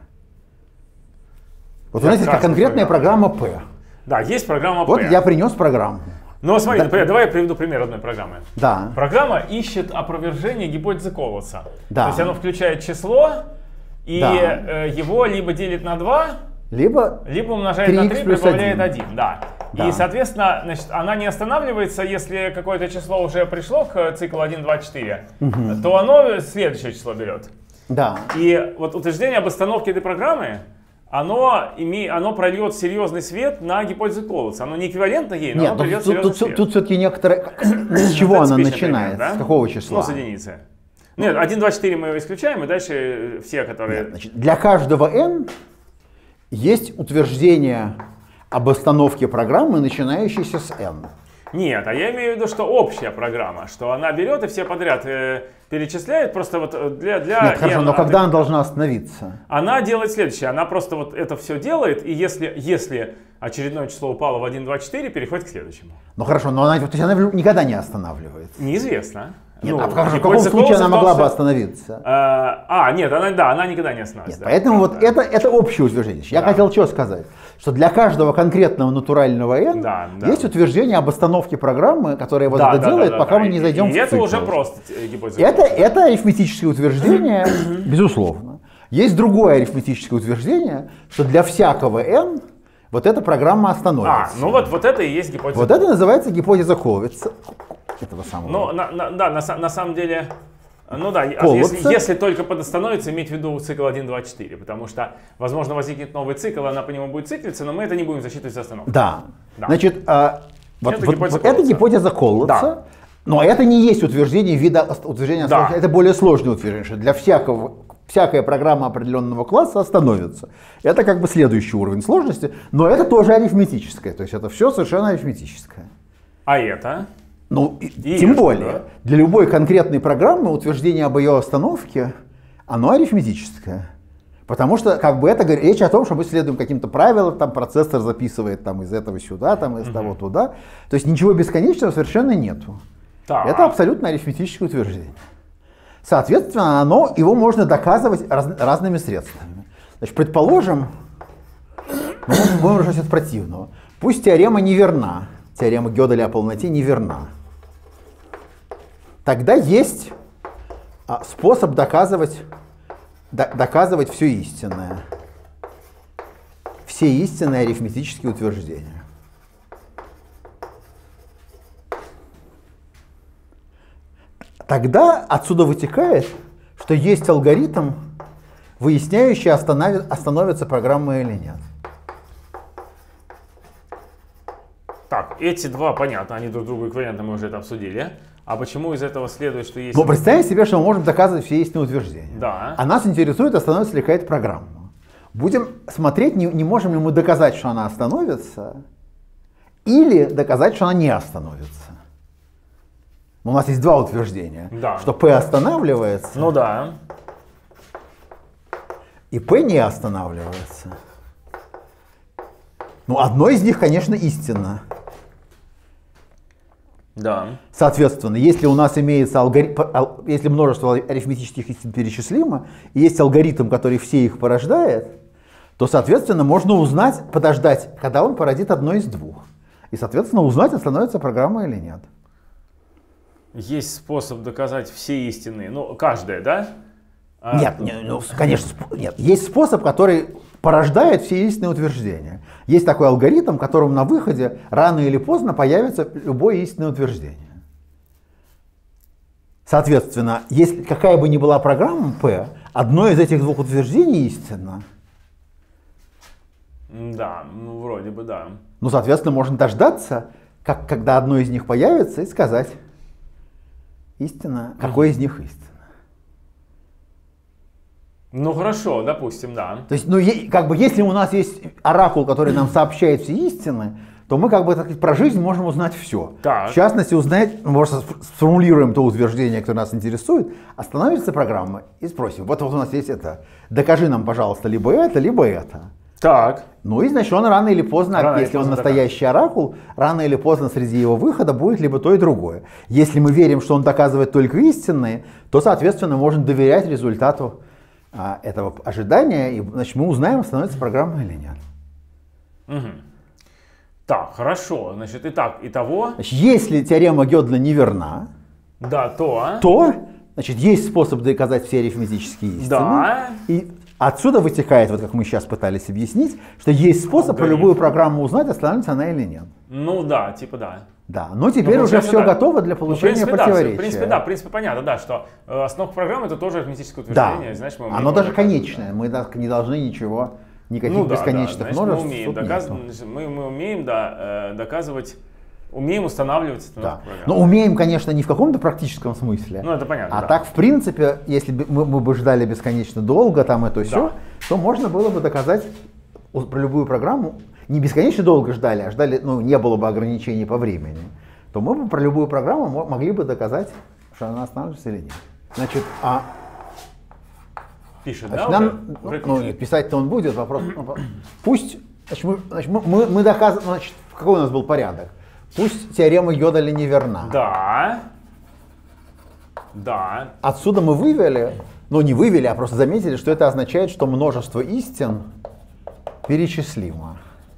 Вот у нас есть конкретная программа P. Да, есть программа P. Вот я принес программу. Ну, смотри, да. например, давай я приведу пример одной программы. Да. Программа ищет опровержение гипотезы Коллотса. Да. То есть оно включает число и да. его либо делит на два, либо, либо умножает на три, прибавляет один. Да. Да. И, соответственно, значит, она не останавливается, если какое-то число уже пришло к циклу один, два, четыре, угу. то оно следующее число берет. Да. И вот утверждение об остановке этой программы, оно, име, оно прольет серьезный свет на гипотезу Коллотса. Оно не эквивалентно ей, но Нет, оно прольет тут, серьезный тут, свет. Тут все-таки некоторые... С чего она начинается? Пример, да? С какого числа? Ну, с единицы. Нет, один, два, четыре мы исключаем, и дальше все, которые... Нет, значит, для каждого n есть утверждение об остановке программы, начинающейся с n. Нет, а я имею в виду, что общая программа, что она берет и все подряд э, перечисляет, просто вот для... для Нет, хорошо, n, но а когда ты... она должна остановиться? Она делает следующее, она просто вот это все делает, и если, если очередное число упало в один, два, четыре, переходит к следующему. Ну хорошо, но она, то есть она никогда не останавливается? Неизвестно. Нет, ну, а в каком, в каком случае она могла бы остановиться? А, а, нет, она, да, она никогда не остановится. Нет, да, поэтому правда. вот это, это общее утверждение. Я да. хотел что сказать, что для каждого конкретного натурального n да, да. есть утверждение об остановке программы, которая вот да, это да, делает, да, пока да, мы не и, зайдем и в это цикл. уже просто гипотеза. Это, это арифметическое утверждение, безусловно. Есть другое арифметическое утверждение, что для всякого n вот эта программа остановится. А, ну вот, вот это и есть гипотеза. Вот это называется гипотеза Коллотса. Этого самого. Ну, на, на, да, на, на самом деле, ну да, если, если только подостановится, иметь в виду цикл один, два, четыре, потому что, возможно, возникнет новый цикл, она по нему будет циклиться, но мы это не будем засчитывать за остановку. Да. да. Значит, а, вот, это, вот, гипотеза вот это гипотеза Коллотса, да. но это не есть утверждение вида утверждения, да. это более сложное утверждение, что для всякого всякая программа определенного класса остановится. Это как бы следующий уровень сложности, но это тоже арифметическое, то есть это все совершенно арифметическое. А это? Ну, и, и тем это, более, да. для любой конкретной программы утверждение об ее остановке, оно арифметическое. Потому что как бы это речь о том, что мы следуем каким-то правилам, там процессор записывает там, из этого сюда, там, из mm-hmm. того туда. То есть ничего бесконечного совершенно нету. Так. Это абсолютно арифметическое утверждение. Соответственно, оно, его можно доказывать раз, разными средствами. Значит, предположим, мы будем решать от противного. Пусть теорема неверна, теорема Гёделя о полноте неверна. Тогда есть а, способ доказывать, до, доказывать все истинное. Все истинные арифметические утверждения. Тогда отсюда вытекает, что есть алгоритм, выясняющий, остановит, остановится программа или нет. Так, эти два понятно, они друг другу эквивалентны, мы уже это обсудили. А почему из этого следует, что есть... Ну, представьте себе, что мы можем доказывать все истинные утверждения. Да. А нас интересует, остановится ли какая-то программа. Будем смотреть, не, не можем ли мы доказать, что она остановится, или доказать, что она не остановится. У нас есть два утверждения, да. что P останавливается, ну да. и P не останавливается. Ну, одно из них, конечно, истинно. Да. Соответственно, если у нас имеется алгоритм, если множество арифметических истин перечислимо, и есть алгоритм, который все их порождает, то, соответственно, можно узнать, подождать, когда он породит одно из двух. и, соответственно, узнать, становится программа или нет. Есть способ доказать все истины, ну, каждая, да? А... Нет, не, ну, конечно, нет. Есть способ, который порождает все истинные утверждения. Есть такой алгоритм, которым на выходе рано или поздно появится любое истинное утверждение. Соответственно, если какая бы ни была программа P, одно из этих двух утверждений истинно. Да, ну вроде бы да. Ну, соответственно, можно дождаться, как, когда одно из них появится, и сказать истинно, какое из них истинно. Ну хорошо, допустим, да. То есть, ну, как бы, если у нас есть оракул, который нам сообщает все истины, то мы, как бы, так сказать, про жизнь можем узнать все. Так. В частности, узнать, мы просто сформулируем то утверждение, которое нас интересует, остановится программа и спросим, вот, вот у нас есть это, докажи нам, пожалуйста, либо это, либо это. Так. Ну и значит, он рано или поздно, рано если поздно он настоящий оракул, рано или поздно среди его выхода будет либо то и другое. Если мы верим, что он доказывает только истинные, то, соответственно, можем доверять результату а, этого ожидания, и значит, мы узнаем, становится программа или нет. Угу. Так, хорошо. Значит, итак, итого... Значит, если теорема Гёделя неверна, да, то... то значит, есть способ доказать все арифметические истины. Да. И отсюда вытекает, вот как мы сейчас пытались объяснить, что есть способ про любую программу узнать, останется она или нет. Ну да, типа да. Да, но теперь ну, уже все да. готово для получения ну, в принципе, противоречия. Да, в принципе, да, в принципе, понятно, да, что э, основа программы это тоже арифметическое утверждение. Да, значит, мы оно даже доказать, конечное, да. Мы не должны ничего, никаких ну, да, бесконечных да. Значит, множеств. Мы умеем, доказ... мы, мы умеем да, э, доказывать, умеем устанавливать да. Но умеем, конечно, не в каком-то практическом смысле. Ну, это понятно. А да. так, в принципе, если бы мы, мы бы ждали бесконечно долго, там это все, да. то можно было бы доказать про любую программу. Не бесконечно долго ждали, а ждали, ну, не было бы ограничений по времени, то мы бы про любую программу могли бы доказать, что она останавливается или нет. Значит, а... Пишет, значит, да, нам, уже? Ну, ну, писать-то он будет, вопрос... Ну, пусть, значит, мы, значит, мы, мы доказываем, значит, какой у нас был порядок? Пусть теорема Гёделя неверна. Да. Да. Отсюда мы вывели, ну не вывели, а просто заметили, что это означает, что множество истин перечислимо.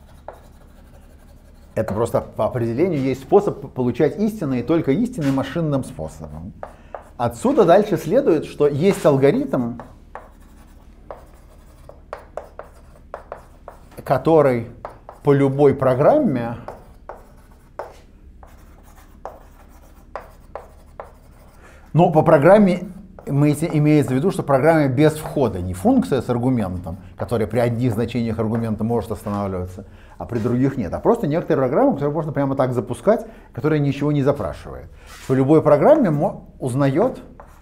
Это просто по определению есть способ получать истины и только истины машинным способом. Отсюда дальше следует, что есть алгоритм, который по любой программе но по программе имеется в виду, что программа без входа, не функция с аргументом, которая при одних значениях аргумента может останавливаться, а при других нет, а просто некоторая программа, которую можно прямо так запускать, которая ничего не запрашивает. По любой программе узнает,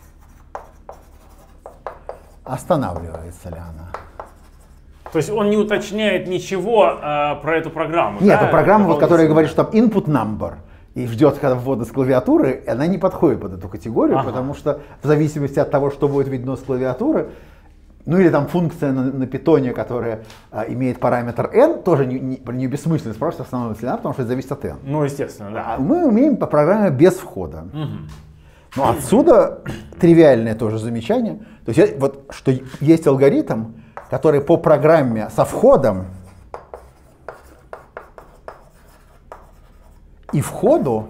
останавливается ли она. То есть он не уточняет ничего э, про эту программу? Нет, да? а программа, вот, которая говорит, что там input number, и ждет, когда ввода с клавиатуры, она не подходит под эту категорию, ага. потому что в зависимости от того, что будет видно с клавиатуры, ну или там функция на, на питоне, которая а, имеет параметр n, тоже не, не, не бессмысленно спрашивать, останавливается ли она, потому что это зависит от n. Ну, естественно, да. А мы умеем по программе без входа. Угу. Но отсюда тривиальное тоже замечание, то есть вот что есть алгоритм, который по программе со входом и входу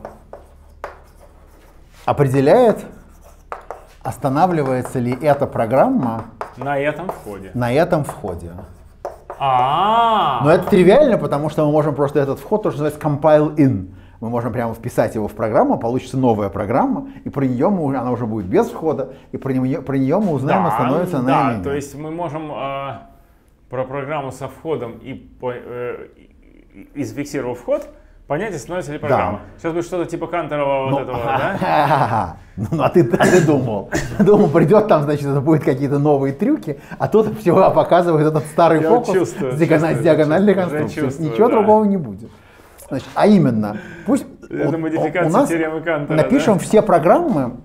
определяет, останавливается ли эта программа на этом входе. На этом входе. А-а-а. Но это тривиально, потому что мы можем просто этот вход тоже называть compile in. Мы можем прямо вписать его в программу, получится новая программа, и про нее мы, она уже будет без входа, и про нее, про нее мы узнаем, да, остановится она да, или нет. То есть мы можем э, про программу со входом и, по, э, и зафиксировав вход, понять, становится ли программа. Да. Сейчас будет что-то типа Канторова вот ну, этого, а, да? Ну, а ты, а ты думал. Думал, придет там, значит, это будут какие-то новые трюки, а тут всего показывает этот старый Я фокус чувствую, с диагональной конструкцией. Ничего да. другого не будет. Значит, а именно, пусть это модификация у нас теоремы Кантора, напишем да? все программы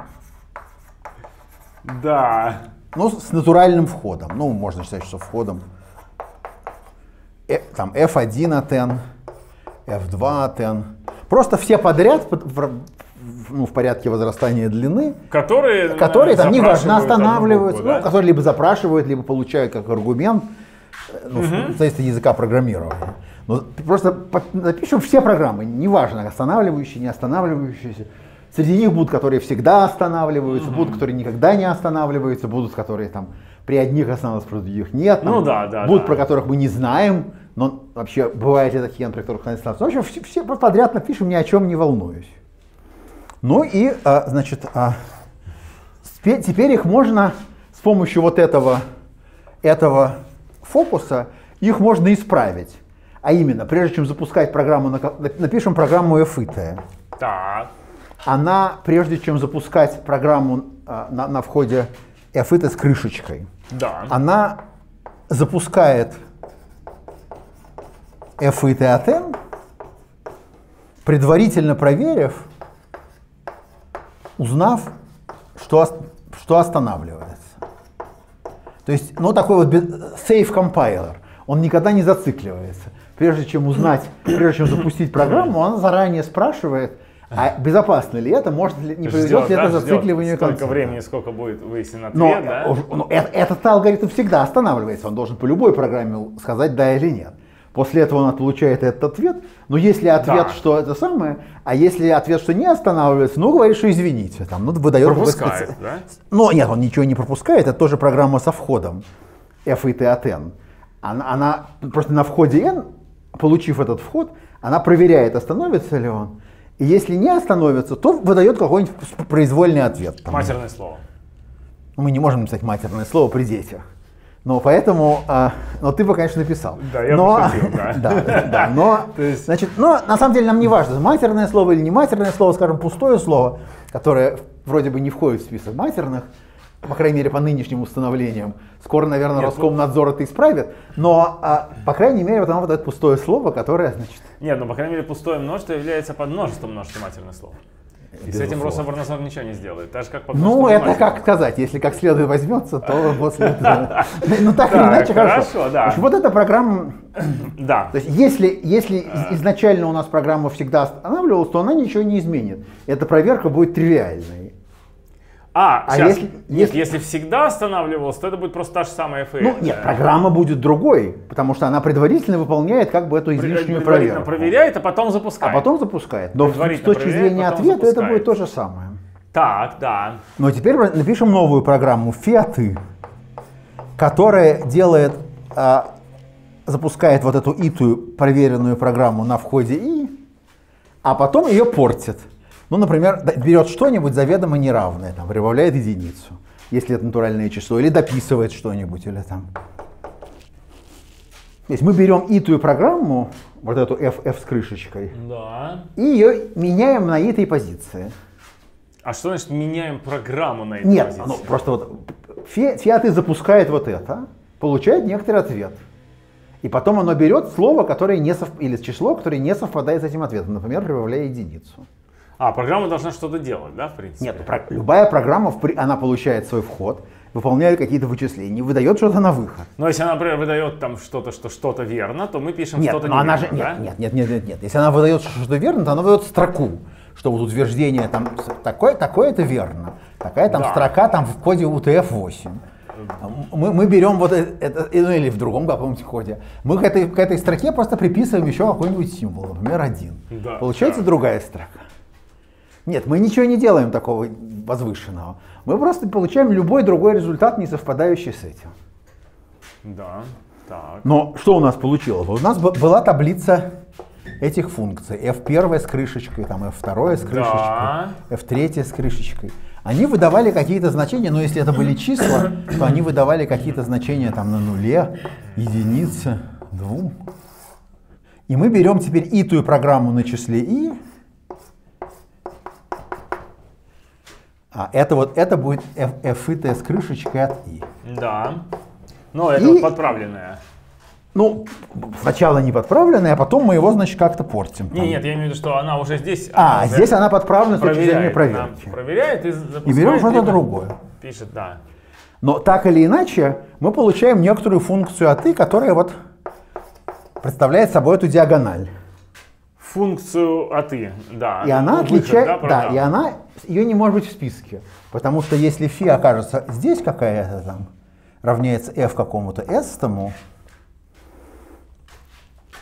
да. ну, с натуральным входом. Ну, можно считать, что входом там эф один от n, эф два от n. Просто все подряд в, ну, в порядке возрастания длины, которые, которые там неважно останавливаются, букву, да? ну, которые либо запрашивают, либо получают как аргумент ну, uh-huh. зависит от языка программирования. Но просто напишем все программы, неважно, останавливающие, не останавливающиеся. Среди них будут, которые всегда останавливаются, uh-huh. будут, которые никогда не останавливаются, будут, которые там при одних останавливаются, при других нет. Там, ну да, да. Будут, да. про которых мы не знаем, но вообще бывают ли такие, про которых останавливаются. В общем, все, все подряд напишем, ни о чем не волнуюсь. Ну и, а, значит, а, теперь их можно с помощью вот этого, этого фокуса, их можно исправить. А именно, прежде чем запускать программу, напишем программу эф-ит. Так. Она, прежде чем запускать программу а, на, на входе эф-ит с крышечкой, да. она запускает эф-ит от n, предварительно проверив, узнав, что, что останавливается. То есть, ну, такой вот safe compiler, он никогда не зацикливается. Прежде чем узнать, прежде чем запустить программу, он заранее спрашивает, а безопасно ли это, может ли, не приведет ждет, ли да, это зацикливанию сколько конца. времени, сколько будет выяснен ответ, но, да? Но это, этот алгоритм всегда останавливается, он должен по любой программе сказать да или нет. После этого он получает этот ответ, но если ответ, да. что это самое, а если ответ, что не останавливается, ну, говорит, что извините. Там, ну, выдает пропускает, специ... да? Ну, нет, он ничего не пропускает, это тоже программа со входом эф-ит от n. Она, она просто на входе n, получив этот вход, она проверяет, остановится ли он. И если не остановится, то выдает какой-нибудь произвольный ответ. Там. Матерное слово. Мы не можем написать матерное слово при детях. Но поэтому, а, но ты бы, конечно, написал. Да, я но, пошутил, да. да, да, но, есть... значит, но на самом деле нам не важно, матерное слово или не матерное слово, скажем, пустое слово, которое вроде бы не входит в список матерных, по крайней мере, по нынешним установлениям. Скоро, наверное, Нет, Роскомнадзор это исправит, но, а, по крайней мере, вот оно вот это пустое слово, которое, значит... Нет, ну, по крайней мере, пустое множество является подмножеством множества матерных слов. И с этим Роскомнадзор ничего не сделает, так же как Ну, это как сказать, если как следует возьмется, то после этого... Ну, так или иначе, хорошо. Вот эта программа... Да. То есть, если, если изначально у нас программа всегда останавливалась, то она ничего не изменит. Эта проверка будет тривиальной. А, а сейчас, если, нет, если... если всегда останавливалась, то это будет просто та же самая эф-ит. Ну, нет, программа будет другой, потому что она предварительно выполняет как бы эту излишнюю проверку. Проверяет, а потом запускает. А потом запускает. Но с точки зрения ответа это будет то же самое. Так, да. Но теперь напишем новую программу фиаты, которая делает, а, запускает вот эту итую проверенную программу на входе и, а потом ее портит. Ну, например, берет что-нибудь заведомо неравное, там, прибавляет единицу, если это натуральное число, или дописывает что-нибудь, или там. То есть мы берем итую программу, вот эту f, f с крышечкой, да. и ее меняем на итой позиции. А что значит меняем программу на этой Нет, позиции? Нет, ну просто вот фиаты запускает вот это, получает некоторый ответ. И потом оно берет слово, которое не сов... или число, которое не совпадает с этим ответом, например, прибавляя единицу. А, программа должна что-то делать, да, в принципе? Нет, про... любая программа, она получает свой вход, выполняет какие-то вычисления, выдает что-то на выход. Но если она, например, выдает там что-то, что что-то верно, то мы пишем нет, что-то неверно, неверно, же... да? Нет, нет, нет, нет, нет. Если она выдает что-то верно, то она выдает строку, что вот утверждение там такое, такое это верно, такая там да. строка там в коде ю ти эф восемь. Мы, мы берем вот это, ну или в другом каком-нибудь коде, мы к этой, к этой строке просто приписываем еще какой-нибудь символ, например, один. Да, Получается да. другая строка. Нет, мы ничего не делаем такого возвышенного. Мы просто получаем любой другой результат, не совпадающий с этим. Да, так. Но что у нас получилось? У нас была таблица этих функций. эф один с крышечкой, там эф два с крышечкой, да. эф три с крышечкой. Они выдавали какие-то значения, но если это были числа, то они выдавали какие-то значения там на нуле, единице, двум. И мы берем теперь итую программу на числе и. А это вот это будет эф-ит с крышечкой от и. Да. Но это и, вот подправленное. Ну, сначала не подправленная, а потом мы его, значит, как-то портим. Нет, нет, я имею в виду, что она уже здесь. А, она здесь она подправлена с точки зрения проверки. Проверяет и запускает. И берем что-то другое. Пишет, да. Но так или иначе, мы получаем некоторую функцию от и, которая вот представляет собой эту диагональ. Функцию от и, да. И она отличает, да, и она, ее не может быть в списке. Потому что если фи окажется здесь какая-то там, равняется f какому-то s тому,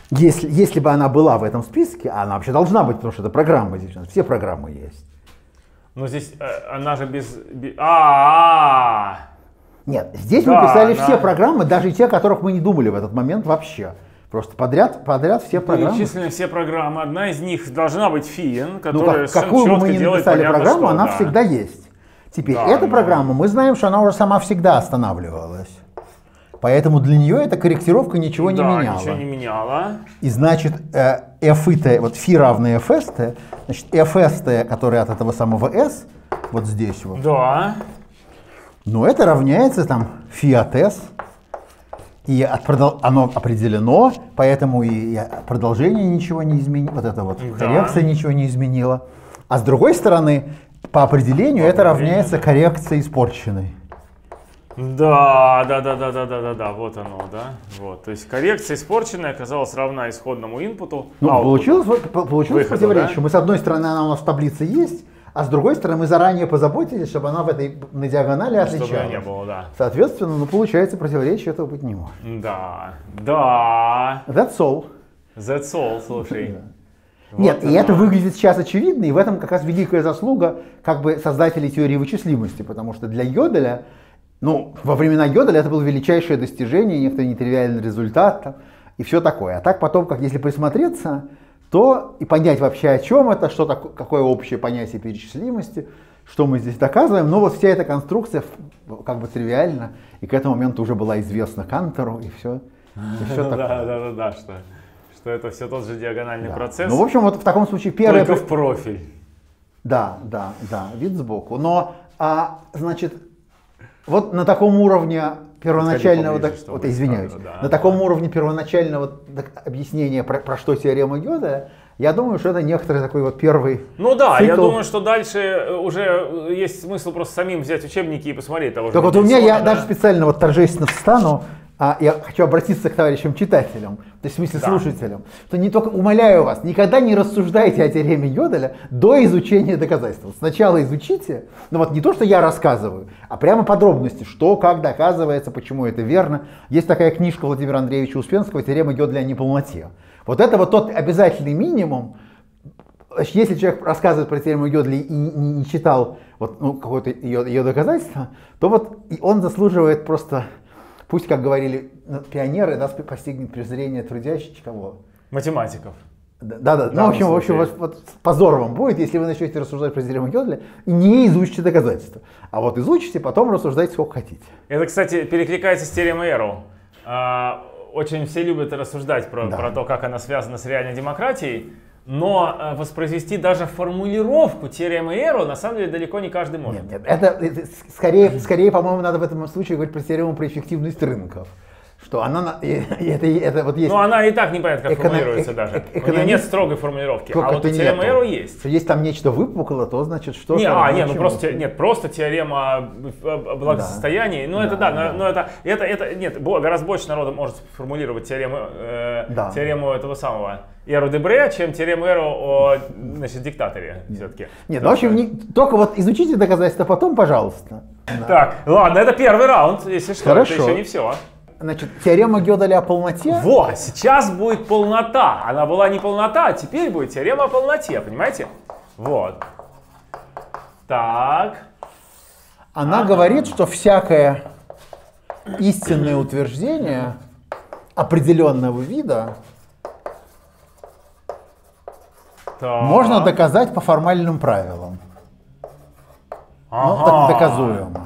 Если, если бы она была в этом списке, а она вообще должна быть, потому что это программа здесь, все программы есть. Но здесь э, она же без... без... А-а-а! Нет, здесь да, мы писали она... все программы, даже те, о которых мы не думали в этот момент вообще. Просто подряд, подряд все программы. Перечислены все программы. Одна из них должна быть Фиен, ну, которая как, какую бы мы ни написали программу, что, она да. всегда есть. Теперь, да, эта но... программа, мы знаем, что она уже сама всегда останавливалась. Поэтому для нее эта корректировка ничего да, не меняла. ничего не меняла. И значит, f-t, вот φ равно fst, значит, fst, который от этого самого s, вот здесь вот. Да. Ну, это равняется там φ от s. И от продол... оно определено, поэтому и продолжение ничего не изменило, вот эта вот да. коррекция ничего не изменила. А с другой стороны, по определению по это определению, равняется да. коррекции испорченной. Да, да, да, да, да, да, да, да, вот оно, да. Вот, то есть коррекция испорченная оказалась равна исходному инпуту. Ну, получилось, получилось выходу, противоречие. Да? Мы с одной стороны, она у нас в таблице есть, а с другой стороны, мы заранее позаботились, чтобы она в этой на диагонали отличалась. Чтобы не было, да. Соответственно, ну, получается, противоречия этого быть не может. Да, да. That's all. That's all, слушай. Вот Нет, она. И это выглядит сейчас очевидно, и в этом как раз великая заслуга как бы создателей теории вычислимости, потому что для Йоделя, ну, во времена Йоделя это было величайшее достижение, некоторый нетривиальный результат там, и все такое. А так потом, как если присмотреться, то и понять вообще, о чем это, что такое, какое общее понятие перечислимости, что мы здесь доказываем. Но вот вся эта конструкция как бы тривиальна, и к этому моменту уже была известна Кантору, и все, и все такое. Да, да, да, да, что, что это все тот же диагональный да. процесс. Ну, в общем, вот в таком случае первое... Только в профиль. Да, да, да, вид сбоку. Но, а, значит, вот на таком уровне первоначального, поближе, вот, извиняюсь, да, на да. таком уровне первоначального объяснения, про, про что теорема Гёделя, я думаю, что это некоторый такой вот первый Ну да, цикл. Я думаю, что дальше уже есть смысл просто самим взять учебники и посмотреть того же. Так вот у меня, я да? даже специально вот торжественно встану, а я хочу обратиться к товарищам читателям, то есть в смысле да. слушателям, что не только умоляю вас, никогда не рассуждайте о теореме Гёделя до изучения доказательств. Сначала изучите, ну вот не то, что я рассказываю, а прямо подробности, что, как доказывается, почему это верно. Есть такая книжка Владимира Андреевича Успенского «Теорема Гёделя о неполноте». Вот это вот тот обязательный минимум. Если человек рассказывает про теорему Гёделя и не, не читал вот, ну, какое-то ее, ее доказательство, то вот и он заслуживает просто... Пусть, как говорили пионеры, нас постигнет презрение трудящих кого? Математиков. Да, да. Ну, в общем, в общем вот, вот позор вам будет, если вы начнете рассуждать про теорему Гёделя и не изучите доказательства. А вот изучите, потом рассуждайте сколько хотите. Это, кстати, перекликается с теоремой Эро. А, очень все любят рассуждать про, да. про то, как она связана с реальной демократией. Но воспроизвести даже формулировку теоремы Эро на самом деле далеко не каждый может. Нет, нет, это, это скорее, скорее, по-моему, надо в этом случае говорить про теорему про эффективность рынков. Что она, и, и это, это вот есть. Ну, она и так непонятно, как эконом, формулируется э, даже. Э, экономист, У нее нет строгой формулировки. А вот теорема Эро есть. Что есть там нечто выпукло, то значит что-то. Не, а, нет, ну просто, нет, просто теорема о благосостоянии. Да. Ну, это да, да, но, но это, это, это, нет, гораздо больше народу может сформулировать теорему, э, да. теорему этого самого Эро де Бре, чем теорему Эро о, значит, диктаторе все-таки. Нет, ну, в общем, не, только вот изучите доказательства потом, пожалуйста. Так, да. ладно, это первый раунд, если что, Хорошо. это еще не все. Значит, теорема Гёделя о полноте. Вот, сейчас будет полнота. Она была не полнота, а теперь будет теорема о полноте, понимаете? Вот. Так. Она ага. говорит, что всякое истинное утверждение определенного вида так. можно доказать по формальным правилам. Ага. Ну, так доказуемо.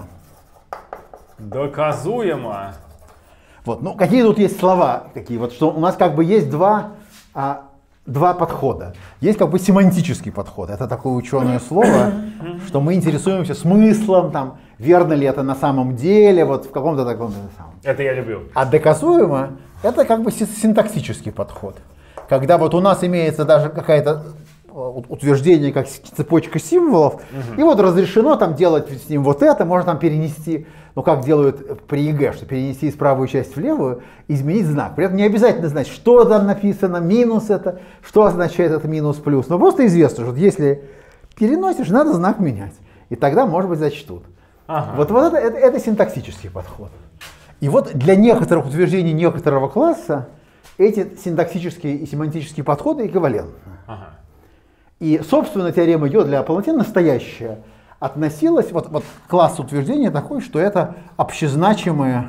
Доказуемо. Вот, ну, какие тут есть слова такие, вот, что у нас как бы есть два, а, два подхода. Есть как бы семантический подход, это такое ученое слово, что мы интересуемся смыслом, там, верно ли это на самом деле, вот в каком-то таком... самом. Это я люблю. А доказуемо это как бы синтаксический подход, когда вот у нас имеется даже какая-то утверждение, как цепочка символов, угу. и вот разрешено там делать с ним вот это, можно там перенести, ну как делают при ЕГЭ, что перенести из правую часть в левую, изменить знак. При этом не обязательно знать, что там написано, минус это, что означает это минус плюс, но просто известно, что если переносишь, надо знак менять, и тогда, может быть, зачтут. Ага. Вот, вот это, это, это синтаксический подход. И вот для некоторых утверждений некоторого класса эти синтаксические и семантические подходы эквивалентны. Ага. И, собственно, теорема Йоделя о полноте настоящая относилась вот, вот к классу утверждения такой, что это общезначимые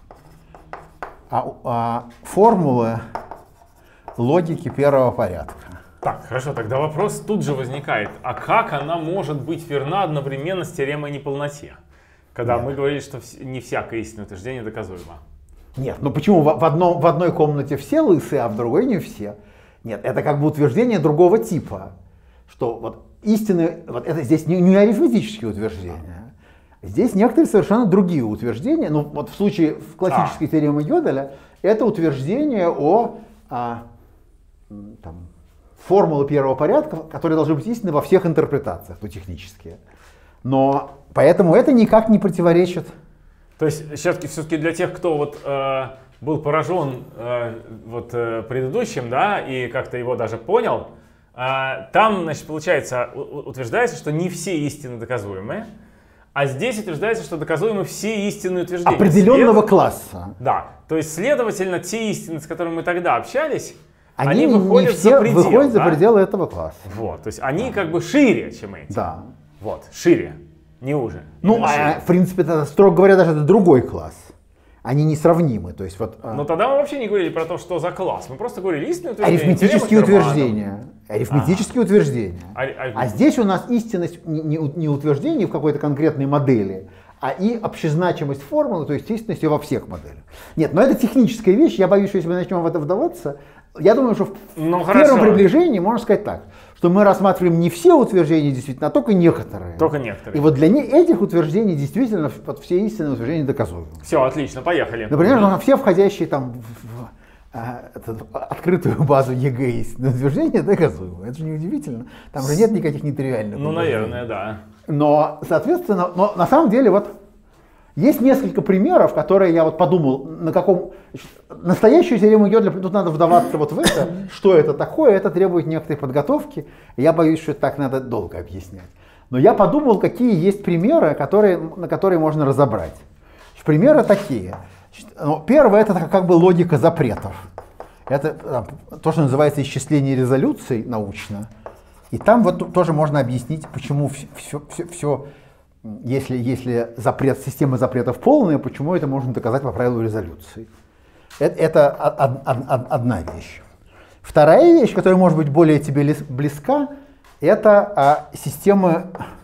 а, а, формулы логики первого порядка. Так, хорошо, тогда вопрос тут же возникает. А как она может быть верна одновременно с теоремой о неполноте? Когда Нет. мы говорили, что не всякое истинное утверждение доказуемо. Нет, ну почему в, одном, в одной комнате все лысые, а в другой не все? Нет, это как бы утверждение другого типа. Что вот истины, вот это здесь не, не арифметические утверждения. Здесь некоторые совершенно другие утверждения. Ну вот в случае в классической а. теоремы Йоделя это утверждение о а, там, формулы первого порядка, которые должны быть истинны во всех интерпретациях, ну технические. Но поэтому это никак не противоречит. То есть все-таки, все-таки для тех, кто вот, э, был поражен э, вот, э, предыдущим, да, и как-то его даже понял, э, там, значит, получается, утверждается, что не все истины доказуемы, а здесь утверждается, что доказуемы все истинные утверждения. Определенного След... класса. Да, то есть, следовательно, те истины, с которыми мы тогда общались, они, они выходят не все за предел, выходят да? за пределы этого класса. Вот, то есть они как бы шире, чем эти. Да. Вот, шире. Не уже. Ну, а, в принципе, это, строго говоря, даже это другой класс. Они несравнимы. То есть, вот, Но тогда мы вообще не говорили про то, что за класс. Мы просто говорили истинные утверждения. Арифметические утверждения. Арифметические ага. утверждения. А, а, а здесь у нас истинность не, не, не утверждений в какой-то конкретной модели, а и общезначимость формулы, то есть истинность во всех моделях. Нет, но это техническая вещь. Я боюсь, что если мы начнем в это вдаваться, я думаю, что в, ну, в первом приближении можно сказать так, что мы рассматриваем не все утверждения действительно, а только некоторые. Только некоторые. И вот для этих утверждений действительно вот, все истинные утверждения доказуемы. Все, отлично, поехали. Например, ну, все входящие там в, в а, это, открытую базу ЕГЭ истинные утверждения доказуемы. Это же не удивительно. Там же нет никаких нетривиальных. Ну, наверное, да. Но, соответственно, но на самом деле вот есть несколько примеров, которые я вот подумал, на каком... Настоящую теорему Йоделя, тут надо вдаваться вот в это, что это такое, это требует некоторой подготовки. Я боюсь, что это так надо долго объяснять. Но я подумал, какие есть примеры, которые, на которые можно разобрать. Примеры такие. Первое — это как бы логика запретов. Это там, то, что называется исчисление резолюций научно. И там вот тоже можно объяснить, почему все, все, все если, если запрет, система запретов полная, почему это можно доказать по правилу резолюции. Это, это од, од, од, одна вещь. Вторая вещь, которая может быть более тебе близка, это а, системы...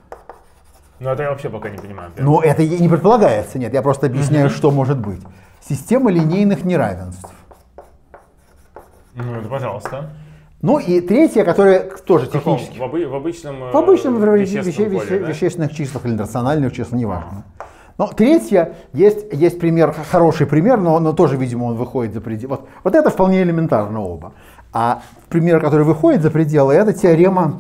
Ну это я вообще пока не понимаю. Ну это не предполагается, нет, я просто объясняю, mm-hmm. что может быть. Система линейных неравенств. Ну это пожалуйста. Ну и третья, которая тоже в каком? технически... В, обы- в обычном В обычном вещественном, веще, поле, веще, да? вещественных числах или рациональных числах, неважно. Но третья, есть, есть пример, хороший пример, но, но тоже, видимо, он выходит за пределы. Вот, вот это вполне элементарно оба. А пример, который выходит за пределы, это теорема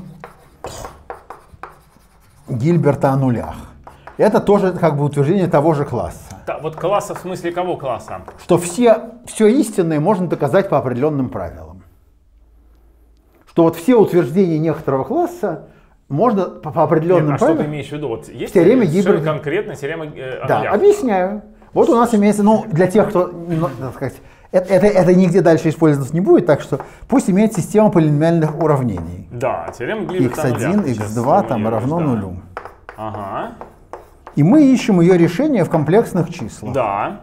Гильберта о нулях. Это тоже как бы утверждение того же класса. Да, вот класса в смысле кого класса? Что все, все истинное можно доказать по определенным правилам. Что вот все утверждения некоторого класса можно по, по определенным Нет, а правилам... что ты имеешь в виду? Вот есть теореме Гильберта... конкретно теорема э, о Да, нулях? объясняю. Вот у нас имеется, ну, для тех, кто, так сказать, это, это, это нигде дальше использоваться не будет, так что пусть имеет система полиномиальных уравнений. Да, теорема Гильберта о нулях. икс один, икс два там равно да. нулю. Ага. И мы ищем ее решение в комплексных числах. Да.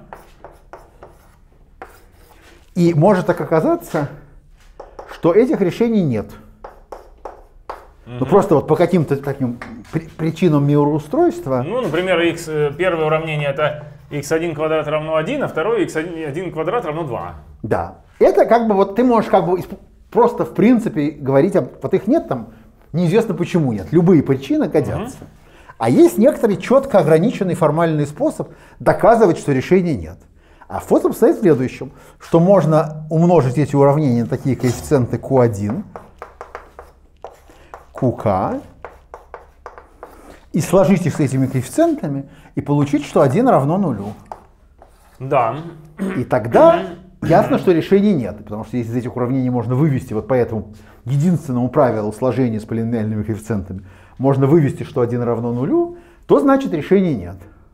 И может так оказаться, что этих решений нет. Mm-hmm. Ну просто вот по каким-то таким при- причинам мироустройства. Ну, например, x, первое уравнение это икс один квадрат равно один, а второе икс один квадрат равно два. Да. Это как бы вот ты можешь как бы просто в принципе говорить, об, вот их нет там, неизвестно почему нет. Любые причины годятся. Mm-hmm. А есть некоторый четко ограниченный формальный способ доказывать, что решения нет. А способ состоит в следующем, что можно умножить эти уравнения на такие коэффициенты q один, qk, и сложить их с этими коэффициентами, и получить, что один равно нулю. Да. И тогда ясно, что решений нет, потому что если из этих уравнений можно вывести вот по этому единственному правилу сложения с полиномиальными коэффициентами, можно вывести, что один равно нулю, то значит решений нет.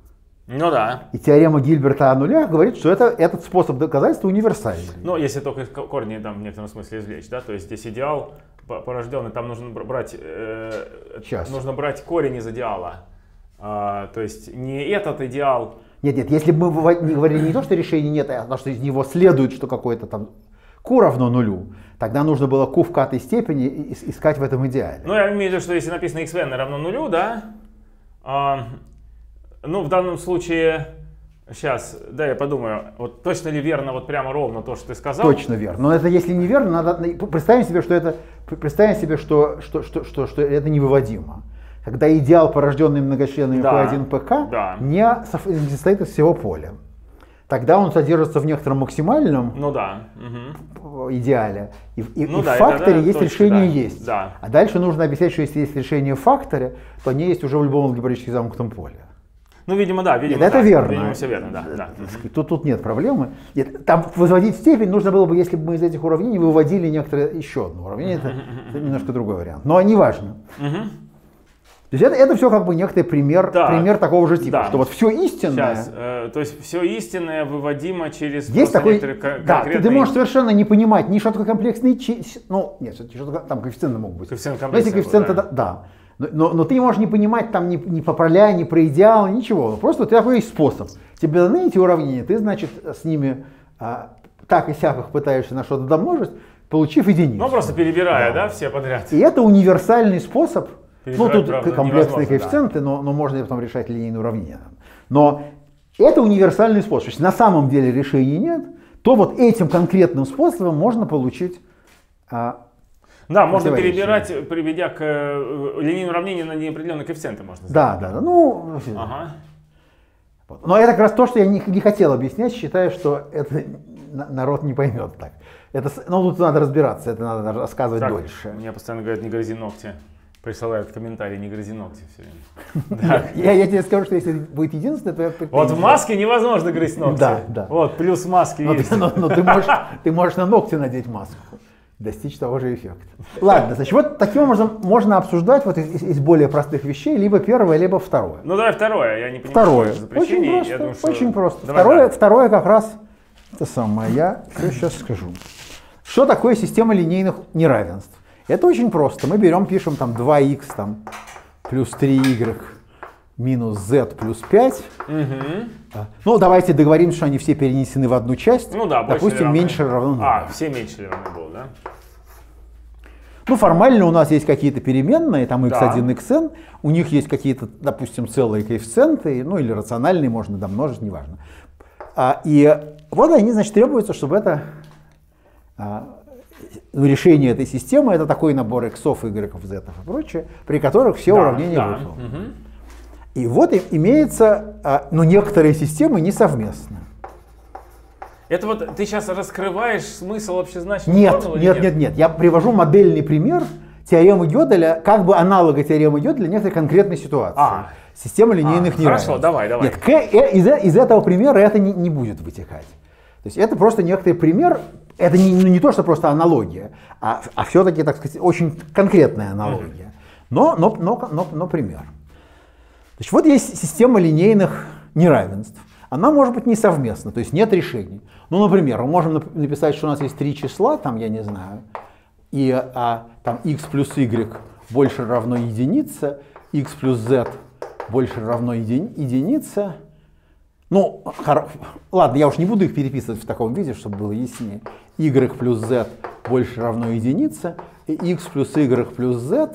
Ну да. И теорема Гильберта о нулях говорит, что это, этот способ доказательства универсальный. Ну, если только корни там в некотором смысле извлечь, да, то есть здесь идеал порожденный, там нужно брать, э, нужно брать корень из идеала. А, то есть не этот идеал. Нет, нет, если бы мы говорили не то, что решения нет, а то, что из него следует, что какое-то там q равно нулю, тогда нужно было q в k-той степени искать в этом идеале. Ну, я имею в виду, что если написано xn равно нулю, да, а, ну, в данном случае, сейчас, да, я подумаю, вот точно ли верно, вот прямо ровно то, что ты сказал? Точно верно. Но это если не верно, надо представим себе, что это, представим себе, что, что, что, что, что это невыводимо. Когда идеал, порожденный многочленными да, p один, pk, да. не состоит из всего поля. Тогда он содержится в некотором максимальном ну, да. угу. идеале. И, и, ну, и да, в факторе есть точно, решение да. есть. Да. А дальше нужно объяснять, что если есть решение в факторе, то они есть уже в любом алгебраически замкнутом поле. Ну, видимо, да. Видимо, Нет, да. это верно. Видимо, все верно, да. да. Тут, тут нет проблемы. Нет, там возводить в степень нужно было бы, если бы мы из этих уравнений выводили некоторое еще одно уравнение. Это, это немножко другой вариант. Но не важно. То есть это, это все как бы некоторый пример, да, пример такого же типа, да. что вот все истинное. Сейчас, э, то есть все истинное выводимо через есть такой, конкретный... да, ты, ты можешь совершенно не понимать ни что такое комплексный, ну нет, что там коэффициенты могут быть. Коэффициент но если коэффициенты, да, да. Но, но, но ты можешь не понимать там ни, ни по поля, ни про идеал, ничего. Просто ты такой есть способ. Тебе даны эти уравнения, ты, значит, с ними а, так и сяк их пытаешься на что-то домножить, получив единицу. Ну просто перебирая, да, да все подряд. И это универсальный способ. Ну, тут правда, комплексные коэффициенты, да. но, но можно потом решать линейные уравнения. Но это универсальный способ. Если на самом деле решений нет, то вот этим конкретным способом можно получить а, да, можно перебирать, приведя к э, линейному уравнению на неопределенные коэффициенты. Можно да, да, да. Ну, ага. Но это как раз то, что я не, не хотел объяснять, считаю, что это народ не поймет так. Это, ну, тут надо разбираться, это надо рассказывать так, дольше. Мне постоянно говорят, не грызи ногти. Присылают комментарии, не грызи ногти все время. Я, я тебе скажу, что если будет единственное, то я... Вот в маске невозможно грызть ногти. Да, да. Вот, плюс маски но есть. Ты, но, но ты, можешь, ты можешь на ногти надеть маску, достичь того же эффекта. Ладно, значит, вот таким образом можно обсуждать вот из, из более простых вещей либо первое, либо второе. Ну давай второе, я не понимаю. Второе. Очень просто, я думаю, что... очень просто. Давай, второе, да. второе как раз это самое, я все сейчас скажу. Что такое система линейных неравенств? Это очень просто. Мы берем, пишем там два икс там, плюс три игрек минус z плюс пять. Угу. Ну, давайте договоримся, что они все перенесены в одну часть. Ну да, допустим, меньше или равно нулю. А, все меньше или равно было, да? Ну, формально у нас есть какие-то переменные, там икс один, да. xn, у них есть какие-то, допустим, целые коэффициенты, ну или рациональные, можно домножить, неважно. А, и вот они, значит, требуется, чтобы это... А, Ну, решение этой системы это такой набор иксов, игреков, зетов и прочее, при которых все да, уравнения да. выполнены. Угу. И вот имеется, ну, некоторые системы несовместны. Это вот ты сейчас раскрываешь смысл общезначной нет, формулы? Нет, нет, нет, нет. Я привожу модельный пример теоремы Гёделя, как бы аналога теоремы Гёделя некоторой конкретной ситуации. А, Система линейных а, неравенств. Хорошо, давай, давай. Нет, к, э, из, из этого примера это не, не будет вытекать. То есть это просто некоторый пример. Это не, ну, не то, что просто аналогия, а, а все-таки, так сказать, очень конкретная аналогия. Но, но, но, но, но пример. Значит, вот есть система линейных неравенств. Она может быть несовместна, то есть нет решений. Ну, например, мы можем написать, что у нас есть три числа, там, я не знаю, и а, там x плюс y больше равно единице, x плюс z больше равно еди, единице. Ну, хор... ладно, я уж не буду их переписывать в таком виде, чтобы было яснее. Y плюс z больше равно единице, и x плюс y плюс z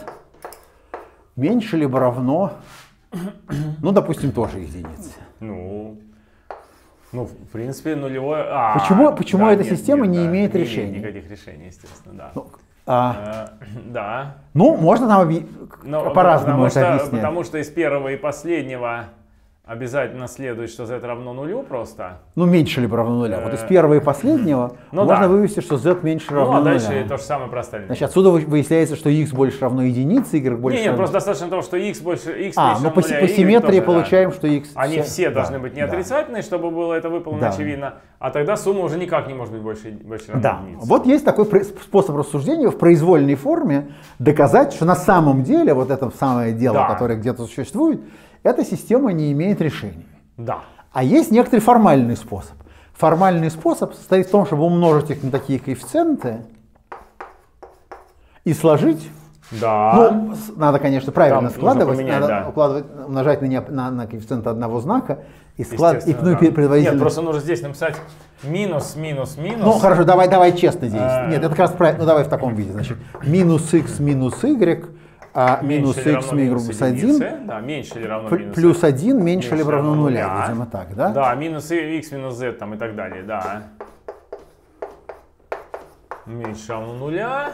меньше либо равно, ну, допустим, тоже единице. Ну, ну в принципе, нулевое... А, почему почему да, эта нет, система нет, не да, имеет не решений? Имеет никаких решений, естественно, да. Ну, а, э, да. Ну, можно нам объ... по-разному это что, объяснять. Потому что из первого и последнего обязательно следует, что z равно нулю просто. Ну, меньше либо равно нуля. Вот из первого и последнего ну, можно да. вывести, что z меньше равно нуля. Ну, а дальше нуля. То же самое про остальные. Значит, отсюда выясняется, что x больше равно единице, y больше Нет, нет, равно... просто достаточно того, что x больше x А, меньше ну по, нуля, по симметрии тоже, получаем, да. что x... Они все, все должны да, быть не отрицательные, да. чтобы было это выполнено да. очевидно. А тогда сумма уже никак не может быть больше, больше равно да. единице. Вот есть такой способ рассуждения в произвольной форме доказать, что на самом деле вот это самое дело, да. которое где-то существует, эта система не имеет решений. Да. А есть некоторый формальный способ. Формальный способ состоит в том, чтобы умножить их на такие коэффициенты и сложить. Да. Ну, надо, конечно, правильно Там складывать, поменять, надо да. укладывать, умножать на, не, на, на коэффициент одного знака и, склад, и ну, да. предварительно. Нет, просто нужно здесь написать минус, минус, минус. Ну, хорошо, давай, давай честно здесь. А... Нет, это как раз правильно. Ну, давай в таком виде. Значит, минус x минус y, а минус x минус один, да, меньше или равно минус плюс один меньше, меньше или равно нуля, нуля. видимо, так, да? Да, минус x минус z там и так далее, да. Меньше равно нуля.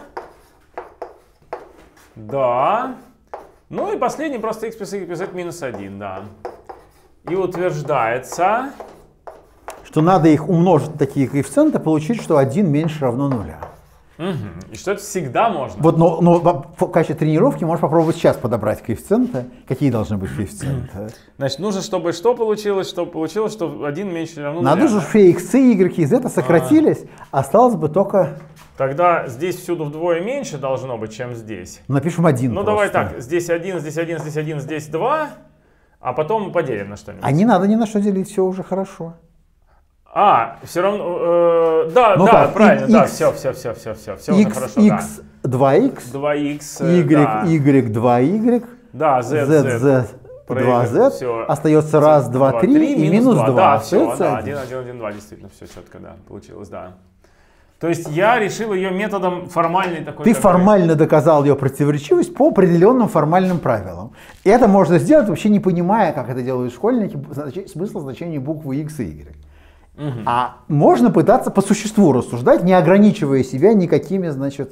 Да. Ну и последний просто x плюс y плюс z минус один, да. И утверждается, что надо их умножить на такие коэффициенты, получить, что один меньше равно нуля. Угу. И что это всегда можно. Вот, но, но в качестве тренировки можешь попробовать сейчас подобрать коэффициенты. Какие должны быть коэффициенты? Значит, нужно, чтобы что получилось, чтобы получилось, что один меньше или равно нуля. Надо же, что x, y и z сократились, а. осталось бы только... Тогда здесь всюду вдвое меньше должно быть, чем здесь. Напишем один. Ну просто. давай так, здесь один, здесь один, здесь один, здесь два, а потом поделим на что-нибудь. А не надо ни на что делить, все уже хорошо. А, все равно, э, да, ну да, как, правильно, x, да, все, все, все, все, все, все уже хорошо, x, да. два икс, два икс, y, да. y, два y, да, z, z, z, два z, все. остается раз, два, три и минус два. Да, все, да, один, один, один, два, действительно, все четко, да, получилось, да. То есть я решил ее методом формальной такой... Ты такой... формально доказал ее противоречивость по определенным формальным правилам. И это можно сделать, вообще не понимая, как это делают школьники, смысл значения буквы x и y. Угу. А можно пытаться по существу рассуждать, не ограничивая себя никакими, значит,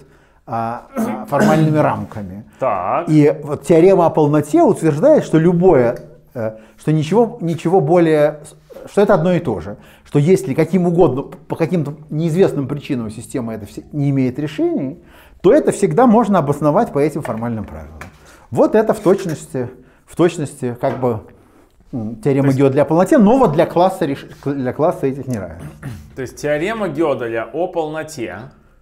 формальными рамками. Так. И вот теорема о полноте утверждает, что любое, что ничего, ничего более, что это одно и то же. Что если каким угодно, по каким-то неизвестным причинам система это не имеет решений, то это всегда можно обосновать по этим формальным правилам. Вот это в точности, в точности как бы теорема есть... Гёделя о полноте, но вот для класса, для класса этих неравенств. То есть теорема Гёделя о полноте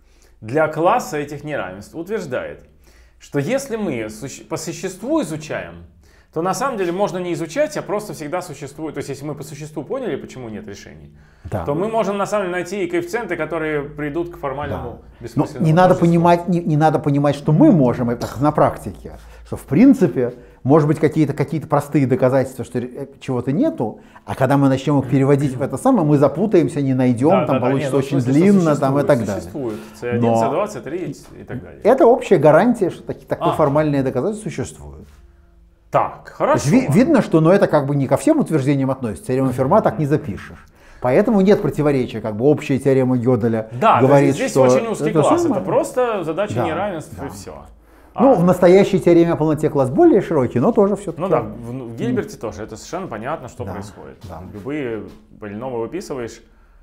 для класса этих неравенств утверждает, что если мы по существу изучаем, то на самом деле можно не изучать, а просто всегда существует. То есть если мы по существу поняли, почему нет решений, да. то мы можем на самом деле найти и коэффициенты, которые придут к формальному да. бессмысленному. Не надо, понимать, не, не надо понимать, что мы можем, это на практике, что в принципе может быть какие-то какие-то простые доказательства, что чего-то нету, а когда мы начнем их переводить в это самое, мы запутаемся, не найдем, да, там да, получится да, нет, очень ну, длинно там, и так далее. Существует си один, си два, си три и так далее. Это общая гарантия, что такие, такое а. формальные доказательства существуют. Так, хорошо. Ви- видно, что но это как бы не ко всем утверждениям относится. Теорему Ферма так не запишешь. Поэтому нет противоречия, как бы общая теорема Гёделя да, говорит, здесь что... очень узкий это класс, самое. Это просто задача да, неравенств да. и все. Ну, а. в настоящей теореме о полноте класс более широкий, но тоже все-таки... Ну да, в, в Гильберте mm. тоже, это совершенно понятно, что да, происходит. Да. Любые полиномы выписываешь,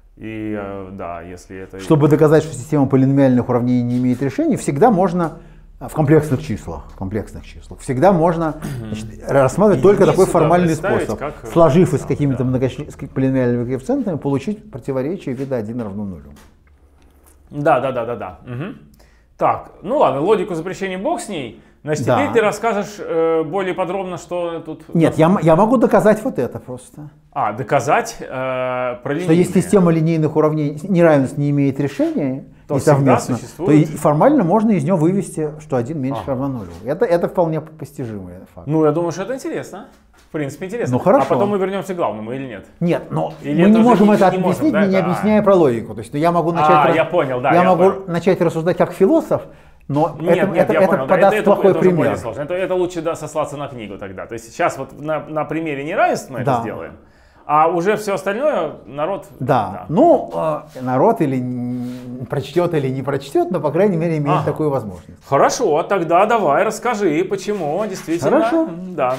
и да, если это... Чтобы доказать, что система полиномиальных уравнений не имеет решений, всегда можно... В комплексных числах, в комплексных числах. Всегда можно значит, рассматривать и только такой формальный способ. Как, сложив их с какими-то да. многочисленными полиномиальными коэффициентами, получить противоречие вида один равно нулю. Да, да, да, да, да. Угу. Так, ну ладно, логику запрещения бог с ней. Значит, да. теперь ты расскажешь э, более подробно, что тут... Нет, я, я могу доказать вот это просто. А, доказать э, про линейные. Что если система линейных уравнений неравенств не имеет решения, то и совместно, существует... то и формально можно из него вывести, что один меньше а. равно нулю. Это, это вполне постижимый факт. Ну, я думаю, что это интересно. В принципе, интересно. Ну, хорошо. А потом мы вернемся к главному или нет? Нет, но или мы не можем это не объяснить, можем, да, не это... объясняя про логику. То есть ну, я могу начать, а, рас... я понял, да, я я могу понял. начать рассуждать как философ, но нет, это, нет, это, я это понял, подаст это, плохой это, пример. Это, это, это лучше да, сослаться на книгу тогда. То есть сейчас вот на, на примере неравенств мы да. это сделаем. А уже все остальное народ... Да, да. ну, э, народ или не прочтет, или не прочтет, но, по крайней мере, имеет ага. такую возможность. Хорошо, тогда давай расскажи, почему действительно... Хорошо. Да.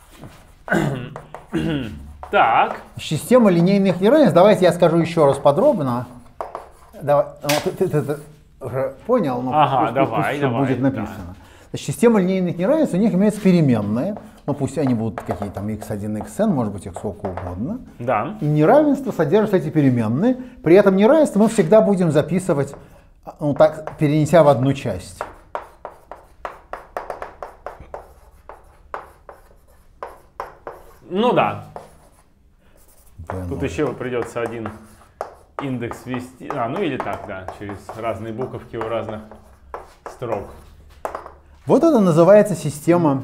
Так. Система линейных неравенств, давайте я скажу еще раз подробно. Давай, ну, ты, ты, ты, ты уже понял, но ага, пусть, давай, пусть давай, будет написано. Да. Значит, система линейных неравенств, у них имеются переменные. Ну, пусть они будут какие-то там икс один, икс эн, может быть, их сколько угодно. Да. И неравенство содержит эти переменные. При этом неравенство мы всегда будем записывать, ну, так, перенеся в одну часть. Ну да. Тут еще придется один индекс ввести. А, ну или так, да, через разные буковки у разных строк. Вот это называется система,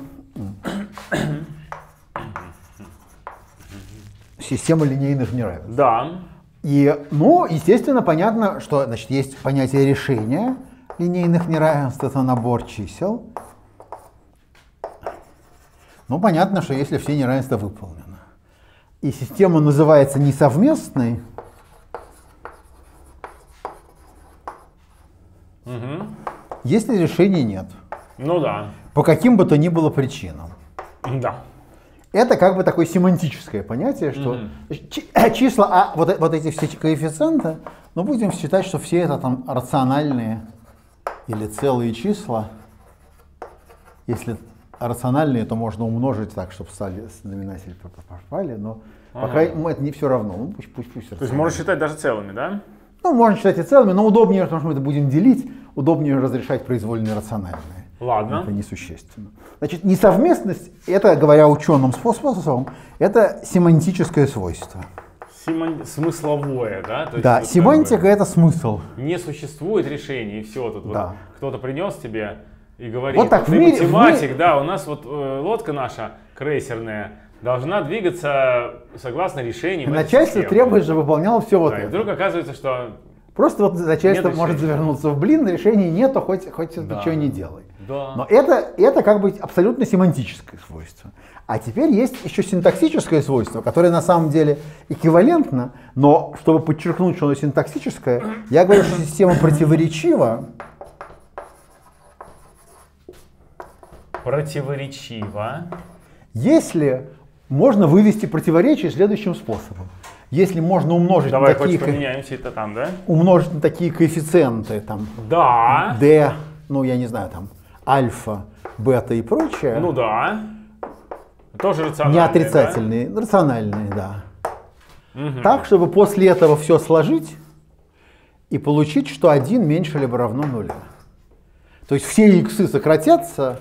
система линейных неравенств. Да. И, ну, естественно, понятно, что, значит, есть понятие решения линейных неравенств, это набор чисел. Ну, понятно, что если все неравенства выполнены. И система называется несовместной, угу. если решения нет. Ну да. По каким бы то ни было причинам. Да. Это как бы такое семантическое понятие, что mm-hmm. числа, а вот, вот эти все коэффициенты, ну будем считать, что все это там рациональные или целые числа. Если рациональные, то можно умножить так, чтобы стали знаменатели попали, но ага. пока это не все равно. Ну, пусть, пусть, пусть то есть можно считать даже целыми, да? Ну, можно считать и целыми, но удобнее, потому что мы это будем делить, удобнее разрешать произвольные рациональные. Ладно. Это несущественно. Значит, несовместность, это, говоря ученым способом, это семантическое свойство. Семан... Смысловое, да? То да, есть, семантика как бы это смысл. Не существует решений, и все. Тут да. вот кто-то принес тебе и говорит, вот так, ты в мире, математик, в мире... да, у нас вот э, лодка наша крейсерная должна двигаться согласно решениям. Начальство требует, чтобы выполняло все вот да, это. И вдруг оказывается, что... Просто вот начальство может завернуться в блин, решения нету, хоть, хоть да. ничего не делай. Да. Но это, это как бы абсолютно семантическое свойство. А теперь есть еще синтаксическое свойство, которое на самом деле эквивалентно, но чтобы подчеркнуть, что оно синтаксическое, я говорю, что система противоречива. Противоречиво. Если можно вывести противоречие следующим способом. Если можно умножить Давай, на такие, поменяемся это там, да? умножить на такие коэффициенты, там, да. d, ну я не знаю, там, альфа, бета и прочее. Ну да. Тоже рациональные. Не отрицательные, да? Рациональные, да. Угу. Так, чтобы после этого все сложить и получить, что один меньше либо равно нулю. То есть все иксы сократятся,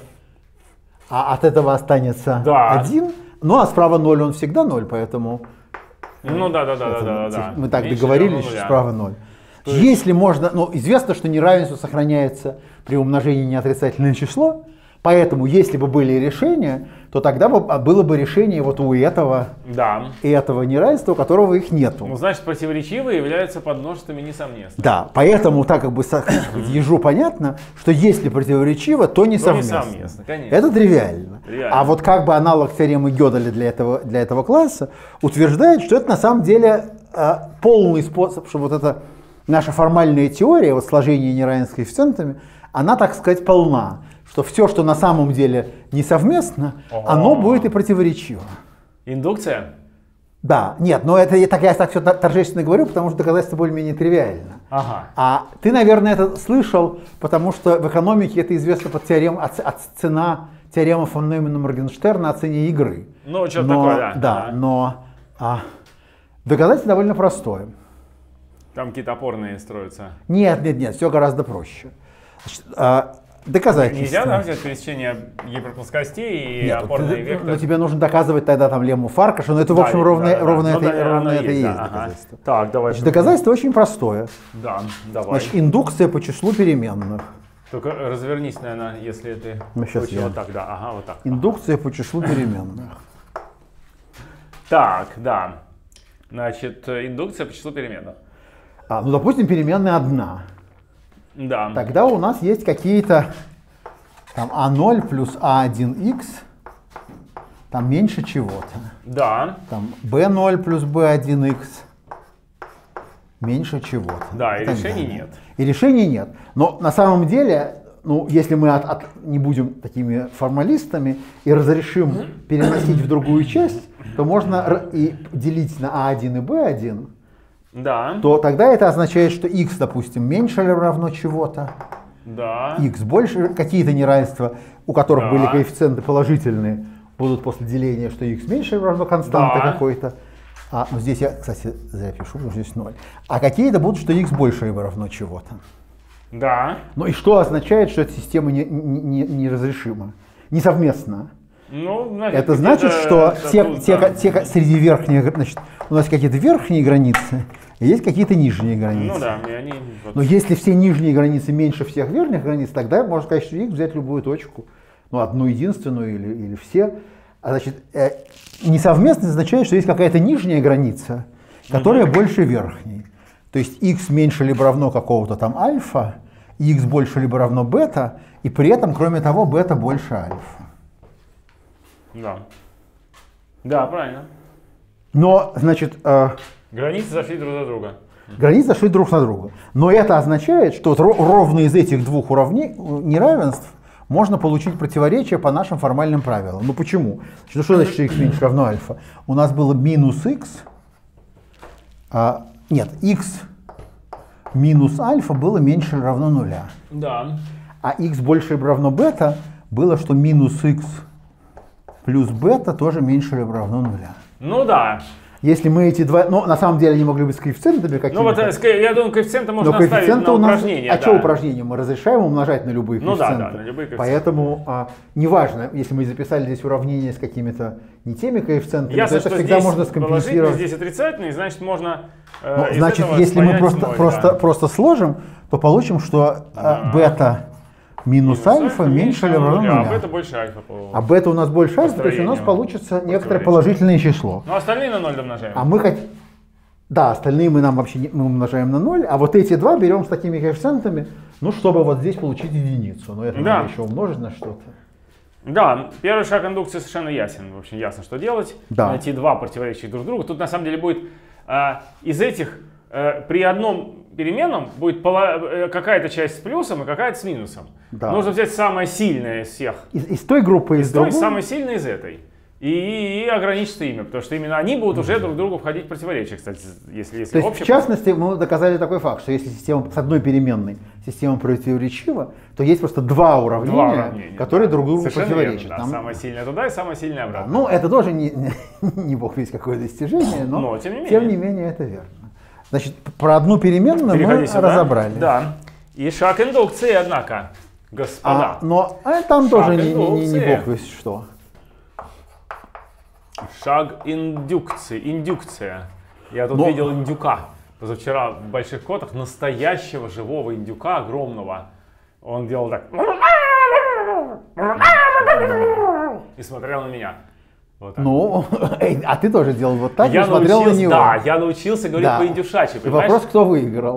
а от этого останется да. один. Ну а справа ноль, он всегда ноль, поэтому... Ну да, да, да, это, да, да, да. Мы так меньше договорились, что справа ноль. То есть... Если можно, ну известно, что неравенство сохраняется при умножении неотрицательное число, поэтому если бы были решения, то тогда бы было бы решение вот у этого, да. и этого неравенства, у которого их нету. Ну значит, противоречивые являются подмножествами несовместными. Да, поэтому так как бы ежу понятно, что если противоречиво, то несовместно. То несовместно, конечно. Это тривиально. Реально. А вот как бы аналог теоремы Гёделя для этого, для этого класса утверждает, что это на самом деле э, полный способ, что вот эта наша формальная теория, вот сложение неравенств коэффициентами, она, так сказать, полна. Что все, что на самом деле несовместно, Ого. Оно будет и противоречиво. Индукция? Да, нет, но это я так, я так все торжественно говорю, потому что доказательство более-менее тривиально. Ага. А ты, наверное, это слышал, потому что в экономике это известно под теорем, от, от цена теорема фон Ноймана-Моргенштерна о цене игры. Ну, что-то такое, да. Да, ага. но а, доказательство довольно простое. Там какие-то опорные строятся? Нет, нет, нет, все гораздо проще. Значит, а, доказательства. Нельзя, да, взять пересечение гиперплоскостей и Нет, опорный ты, вектор? Но тебе нужно доказывать тогда там лемму Фаркаша, но это, в да, общем, да, ровно, да, да. ровно Ну, это, да, ровно это есть, и да, есть ага. доказательство. Так, давай. Значит, доказательство очень простое. Да, давай. Значит, индукция по числу переменных. Только развернись, наверное, если ты ну, сейчас я. вот так, да, ага, вот так. Индукция по числу переменных. Так, да. Значит, индукция по числу переменных. А, ну, допустим, переменная одна. Да. Тогда у нас есть какие-то там а ноль плюс а один икс, там меньше чего-то. Да. Там бэ ноль плюс бэ один икс меньше чего-то. Да, и, и решений далее. нет. И решений нет. Но на самом деле, ну, если мы от, от, не будем такими формалистами и разрешим переносить в другую часть, то можно и делить на а один и бэ один. Да. То тогда это означает, что x, допустим, меньше или равно чего-то. Да. X больше, какие-то неравенства, у которых да. были коэффициенты положительные, будут после деления, что x меньше или равно константа да. какой-то. А, ну здесь я, кстати, запишу, потому что здесь ноль. А какие-то будут, что x больше или равно чего-то. Да. Ну и что означает, что эта система неразрешима, не, не несовместна? Ну, значит, это значит, что те, тут, те, да. те, среди верхних, значит, у нас какие-то верхние границы, и есть какие-то нижние границы. Ну да, и они... Вот. Но если все нижние границы меньше всех верхних границ, тогда можно сказать, что x взять любую точку, ну, одну единственную или, или все. А значит, э, несовместность означает, что есть какая-то нижняя граница, которая mm-hmm. больше верхней. То есть x меньше либо равно какого-то там альфа, и x больше либо равно бета, и при этом, кроме того, бета больше альфа. Да. Да, правильно. Но, значит... Э, границы зашли друг за друга. Границы зашли друг на друга. Но это означает, что вот ровно из этих двух уравнений, неравенств, можно получить противоречие по нашим формальным правилам. Ну почему? Значит, что значит, что x меньше равно альфа? У нас было минус x, а, нет, x минус альфа было меньше или равно нуля. Да. А x больше или равно бета было, что минус x плюс бета тоже меньше или равно нуля. Ну да. Если мы эти два, ну на самом деле они могли быть с коэффициентами какими-то. Ну вот я думаю, коэффициенты можно оставить на у нас, упражнение. А да. что упражнение? Мы разрешаем умножать на любые ну, коэффициенты. Да, да, на любые коэффициенты. Поэтому а, неважно, если мы записали здесь уравнение с какими-то не теми коэффициентами, Ясно, то это что всегда здесь можно скомпенсировать. Здесь отрицательный, значит можно. Э, ну, значит, если мы просто, ноль, просто, да. просто сложим, то получим, что да. бета минус, минус альфа меньше или равно нуля. А бета больше альфа. По а бета у нас больше альфа, то есть у нас получится некоторое положительное число. Ну остальные на ноль домножаем. А мы хотим... Да, остальные мы нам вообще не, мы умножаем на ноль, а вот эти два берем с такими коэффициентами, ну, чтобы вот здесь получить единицу. Но это да. надо еще умножить на что-то. Да, первый шаг индукции совершенно ясен. В общем, ясно, что делать. Да. Найти два противоречия друг другу. Тут на самом деле будет э, из этих э, при одном переменном будет э, какая-то часть с плюсом и какая-то с минусом. Да. Нужно взять самое сильное из всех. Из, из той группы, из, из той, самое сильное из этой. И, и ограничиться ими, потому что именно они будут уже друг другу входить в противоречие, кстати, если, если То есть, в частности, мы доказали такой факт, что если система с одной переменной система противоречива, то есть просто два уравнения, два уравнения которые да. друг другу совершенно противоречат. Верно, да. Самое сильное туда и самое сильное обратно. Ну, это тоже не, не бог весть какое достижение, но, но тем, не тем не менее это верно. Значит, про одну переменную Переходи мы сюда. разобрали. Да. И шаг индукции, однако, господа. А, но а там шаг тоже не, не, не бог весть что. Шаг индукции, индукция. Я тут Но... видел индюка позавчера в Больших Котах, настоящего живого индюка, огромного. Он делал так. И смотрел на меня. Вот так. Ну, а ты тоже делал вот так я и смотрел на него. Да, я научился говорить да. по-индюшачьи. И вопрос, кто выиграл.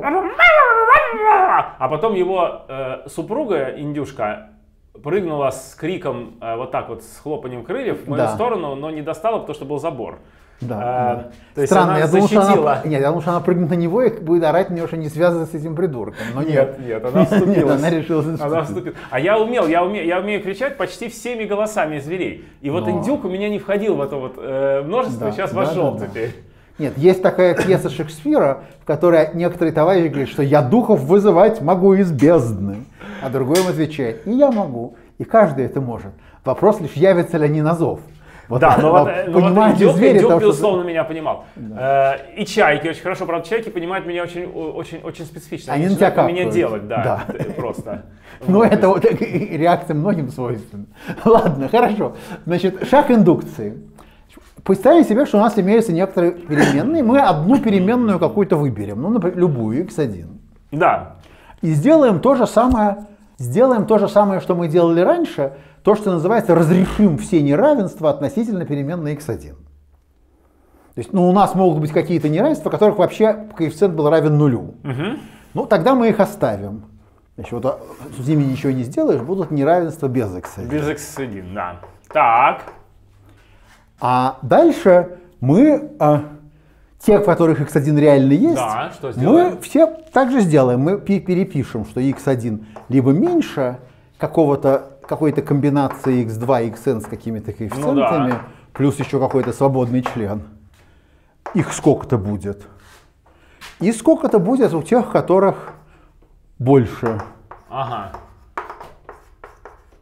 А потом его э, супруга, индюшка, прыгнула с криком, э, вот так вот, с хлопанием крыльев в мою да. сторону, но не достала, потому что был забор. Да, а, да. То есть Странно, она я думал, защитила. Что она, нет, я думал, что она прыгнет на него и будет орать на него, что не связано с этим придурком. Но нет, нет, нет, она вступилась. Нет, она решила она вступила. А я умел, я умею, я умею кричать почти всеми голосами зверей. И вот но... индюк у меня не входил в это вот э, множество, да, сейчас да, вошел да, да. теперь. Нет, есть такая пьеса Шекспира, в которой некоторые товарищи говорят, что я духов вызывать могу из бездны. А другой им отвечает, и я могу, и каждый это может. Вопрос лишь, явятся ли они на зов. Вот, да, но вот, но вот индюк, звери, индюк безусловно, что... меня понимал. Да. Э, и чайки очень хорошо, правда, чайки понимают меня очень, очень, очень специфично. Они на тебя капают. Меня делать, да, да. просто. Ну, это вот реакция многим свойственна. Ладно, хорошо. Значит, шаг индукции. Представим себе, что у нас имеются некоторые переменные, мы одну переменную какую-то выберем, ну, например, любую, икс один. Да. И сделаем то же самое, сделаем то же самое, что мы делали раньше, то, что называется, разрешим все неравенства относительно переменной икс один. То есть, ну, у нас могут быть какие-то неравенства, в которых вообще коэффициент был равен нулю. Угу. Ну, тогда мы их оставим. Значит, вот с ними ничего не сделаешь, будут неравенства без икс один. Без икс один, да. Так. А дальше мы, а, те, в которых икс один реально есть, да, что сделаем? мы все так же сделаем. Мы перепишем, что икс один либо меньше какого-то какой-то комбинации икс два, xn с какими-то коэффициентами, ну, да. плюс еще какой-то свободный член. Их сколько-то будет. И сколько-то будет у тех, которых больше. Ага.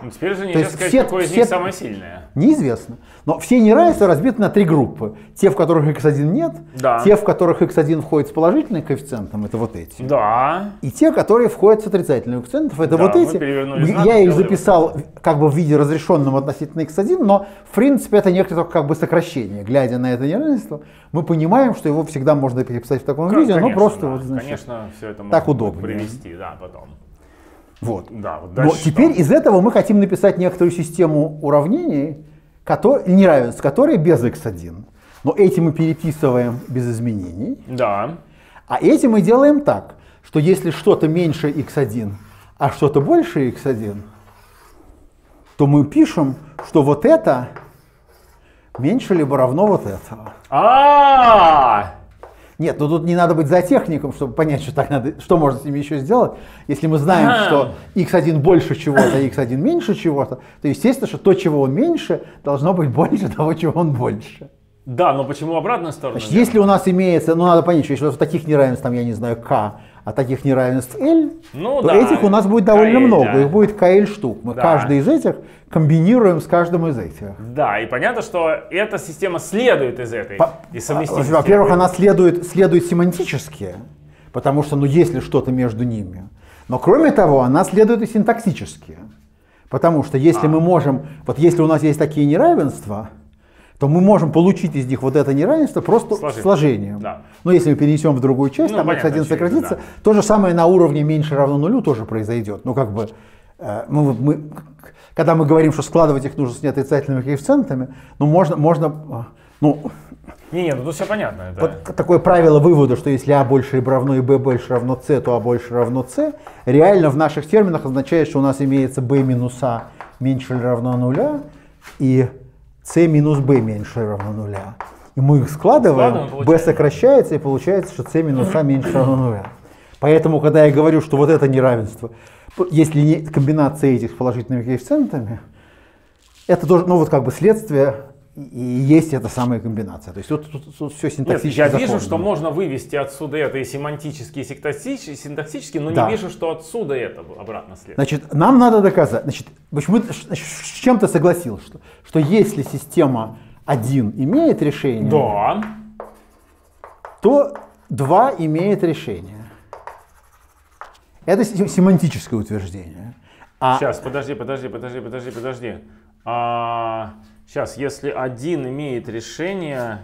Ну, теперь же нельзя сказать, все, какое из все, них самое сильное. Неизвестно. Но все неравенства разбиты на три группы. Те, в которых икс один нет, да. те, в которых икс один входит с положительным коэффициентом, это вот эти. Да. И те, которые входят с отрицательным коэффициентом, это да, вот эти. Знак, я их записал вот как бы в виде разрешенном относительно икс один, но в принципе это некоторое как бы сокращение. Глядя на это неравенство, мы понимаем, что его всегда можно переписать в таком как, виде, конечно, но просто да. вот, значит, конечно, все это так можно удобно привести, да, потом. Вот. Да, вот но теперь из этого мы хотим написать некоторую систему уравнений, которые, неравенств, которые без икс один. Но эти мы переписываем без изменений. Да. А эти мы делаем так, что если что-то меньше икс один, а что-то больше икс один, то мы пишем, что вот это меньше либо равно вот этого. А-а-а! Нет, ну тут не надо быть зоотехником, чтобы понять, что так надо, что можно с ними еще сделать. Если мы знаем, А-а-а. что икс один больше чего-то, а икс один меньше чего-то, то естественно, что то, чего он меньше, должно быть больше того, чего он больше. Да, но почему обратная сторона? Значит, если у нас имеется, ну надо понять, что если в таких неравенств, там, я не знаю, k, а таких неравенств L, ну, то да. этих у нас будет довольно K, много, да. их будет kl штук. Мы да. каждый из этих комбинируем с каждым из этих. Да, и понятно, что эта система следует из этой. По, и совместимости. Во-первых, она следует, следует семантически, потому что, ну, есть ли что-то между ними. Но кроме того, она следует и синтаксически. Потому что если а. мы можем, вот если у нас есть такие неравенства, то мы можем получить из них вот это неравенство просто Сложить. сложением. Да. Но если мы перенесем в другую часть, ну, там понятно, икс один сократится, да. то же самое на уровне меньше равно нулю тоже произойдет. Ну как бы, э, мы, мы, когда мы говорим, что складывать их нужно с неотрицательными коэффициентами, ну можно, можно, ну... Не, не, ну тут все понятно. Это... Вот такое правило вывода, что если а больше равно и b больше равно c, то а больше равно c, реально в наших терминах означает, что у нас имеется b минус а меньше или равно нуля, и c минус b меньше или равно нуля. И мы их складываем, складываем b сокращается, и получается, что c минус а меньше или равно нуля. Поэтому, когда я говорю, что вот это неравенство, если не комбинация этих с положительными коэффициентами, это тоже, ну вот как бы следствие, и есть эта самая комбинация. То есть тут, тут, тут все синтаксически Нет, я заходно. вижу, что можно вывести отсюда это и семантически, и синтаксически, но да. не вижу, что отсюда это обратно следует. Значит, нам надо доказать, значит, почему, значит, с чем ты согласился, что, что если система один имеет решение, да. то два имеет решение. Это семантическое утверждение. А... Сейчас, подожди, подожди, подожди, подожди, подожди. А... Сейчас, если один имеет решение,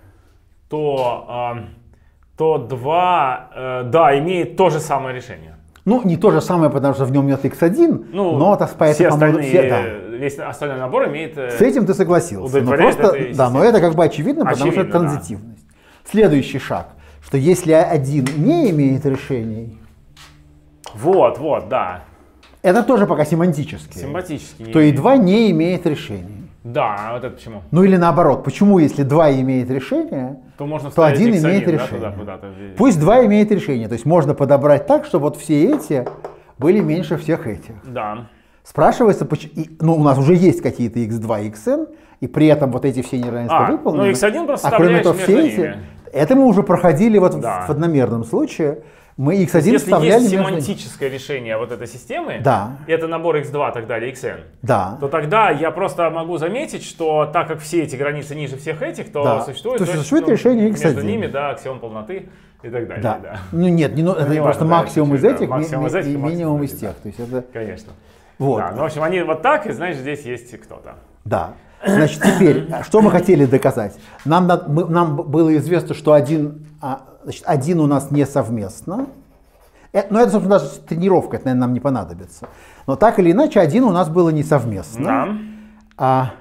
то, э, то два, э, да, имеет то же самое решение. Ну, не то же самое, потому что в нем нет икс один, ну, но это поэтому, все остальные, все, да. весь остальной набор имеет... Э, С этим ты согласился. Но просто, да, но это как бы очевидно, потому очевидно, что это транзитивность. Да. Следующий шаг, что если один не имеет решений... Вот, вот, да. Это тоже пока семантически. Семантически. То и два не имеет решений. Да, вот это почему? Ну или наоборот, почему если два имеет решение, то, можно то один имеет да, решение. Туда, куда-то. Пусть два имеет решение, то есть можно подобрать так, чтобы вот все эти были меньше всех этих. Да. Спрашивается, почему, ну у нас уже есть какие-то икс два, икс эн, и при этом вот эти все неравенства а, выполнены. Ну икс один просто а кроме того, все эти, ними. Это мы уже проходили вот да. в одномерном случае. Мы икс один если вставляли есть между... семантическое решение вот этой системы, да. это набор икс два, так далее, икс эн, да. то тогда я просто могу заметить, что так как все эти границы ниже всех этих, то да. существует, то значит, существует ну, решение икс один. Между ними, да, аксиом полноты и так далее. Да. Да. Ну нет, не, ну, это не просто важно, максимум да, из этих, максимум из этих и минимум из да. тех. То есть это... Конечно. Вот. Да, ну, в общем, они вот так, и значит, здесь есть кто-то. Да. Значит, теперь, что мы хотели доказать? Нам, мы, нам было известно, что один, значит, один у нас не совместно. Это, ну, это, собственно, даже тренировка, это, наверное, нам не понадобится. Но так или иначе, один у нас было не совместно. Да. А,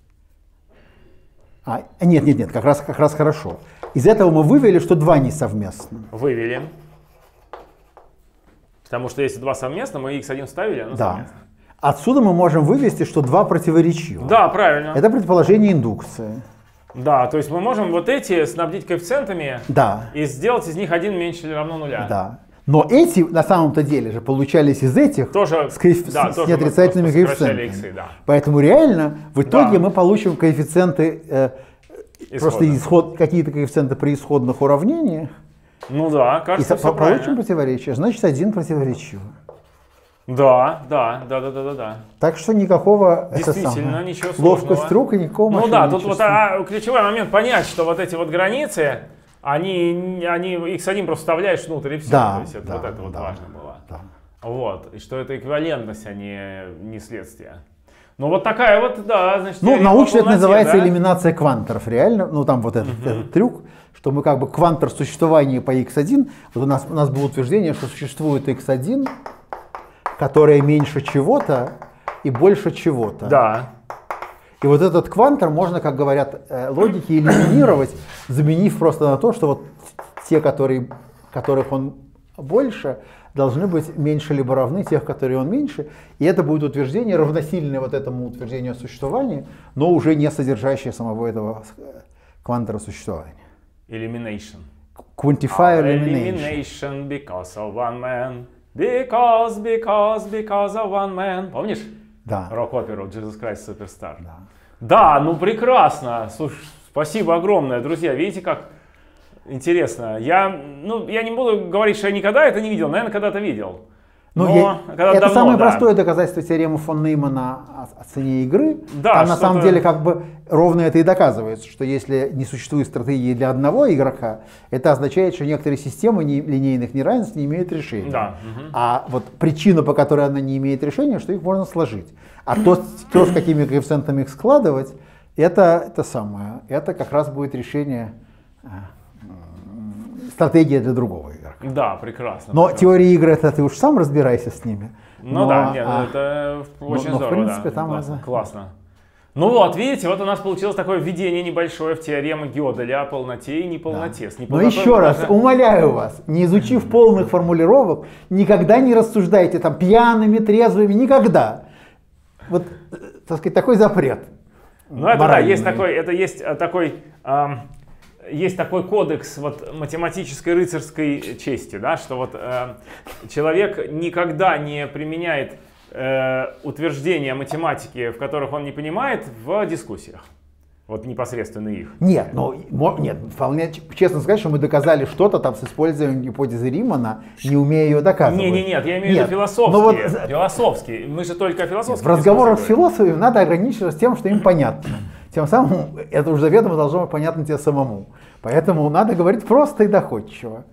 а, нет, нет, нет, как раз, как раз хорошо. Из этого мы вывели, что два не совместно. Вывели. Потому что если два совместно, мы икс один вставили, оно да. совместно. Отсюда мы можем вывести, что два противоречивы. Да, правильно. Это предположение индукции. Да, то есть мы можем вот эти снабдить коэффициентами да. и сделать из них один меньше или равно нуля. Да. Но эти на самом-то деле же получались из этих тоже, с, коэф... да, с неотрицательными коэффициентами. Иксы, да. Поэтому реально в итоге да. мы получим коэффициенты, э, просто исход, какие-то коэффициенты при исходных уравнениях. Ну да, кажется, и все получим правильно. противоречие, значит один противоречивый. Да, да, да, да, да, да, да. Так что никакого действительно самое, ничего сложного. Ловкость рук и никакого. Ну да, тут вот а, ключевой момент понять, что вот эти вот границы, они, они икс один просто вставляешь внутрь и все. Да, то есть это, да, вот это вот да, важно было. Да. Вот, и что это эквивалентность, а не, не следствие. Ну вот такая вот, да, значит... Ну, научно это называется да? элиминация кванторов, реально. Ну, там вот этот, uh-huh. этот трюк, что мы как бы квантор существования по икс один, вот у нас, у нас было утверждение, что существует икс один, которое меньше чего-то и больше чего-то. Да. И вот этот квантор можно, как говорят логики, элиминировать, заменив просто на то, что вот те, которые, которых он больше, должны быть меньше либо равны тех, которые он меньше. И это будет утверждение, равносильное вот этому утверждению о существовании, но уже не содержащее самого этого квантора существования. Elimination. Quantifier elimination. Elimination because of one man. Because, because, because of one man. Помнишь? Да. Рок-оперу Jesus Christ Superstar. Да. Да, ну прекрасно. Слушай, спасибо огромное, друзья. Видите, как интересно. Я, ну, я не буду говорить, что я никогда это не видел. Наверное, когда-то видел. Но Но я, когда это давно, самое да. простое доказательство теоремы фон Неймана о, о цене игры. Да, Там на самом что-то... деле как бы ровно это и доказывается, что если не существует стратегии для одного игрока, это означает, что некоторые системы не, линейных неравенств не имеют решения. Да. Угу. А вот причина, по которой она не имеет решения, что их можно сложить. А то, то с какими коэффициентами их складывать, это, это самое, это как раз будет решение, стратегия для другого игрока. Да, прекрасно. Но прекрасно. теория игр, это ты уж сам разбирайся с ними. Ну но, да, нет, а, это очень но, здорово. но, в принципе, да. там классно, это... классно. Ну вот, видите, вот у нас получилось такое введение небольшое в теорему Гёделя о полноте и неполноте. Да. Но еще раз, даже... умоляю вас, не изучив полных формулировок, никогда не рассуждайте там пьяными, трезвыми, никогда. Вот, так сказать, такой запрет. Ну это да, есть такой, это есть такой, эм, есть такой кодекс вот математической рыцарской чести, да, что вот э, человек никогда не применяет э, утверждения математики, в которых он не понимает, в дискуссиях. Вот непосредственно их. Нет, ну, нет, вполне честно сказать, что мы доказали что-то там с использованием гипотезы Римана, не умея ее доказывать. Не, не, нет, я имею в виду философские. Вот, философские. Мы же только о философских. В разговорах с философами надо ограничиваться тем, что им понятно. Тем самым это уже заведомо должно быть понятно тебе самому. Поэтому надо говорить просто и доходчиво.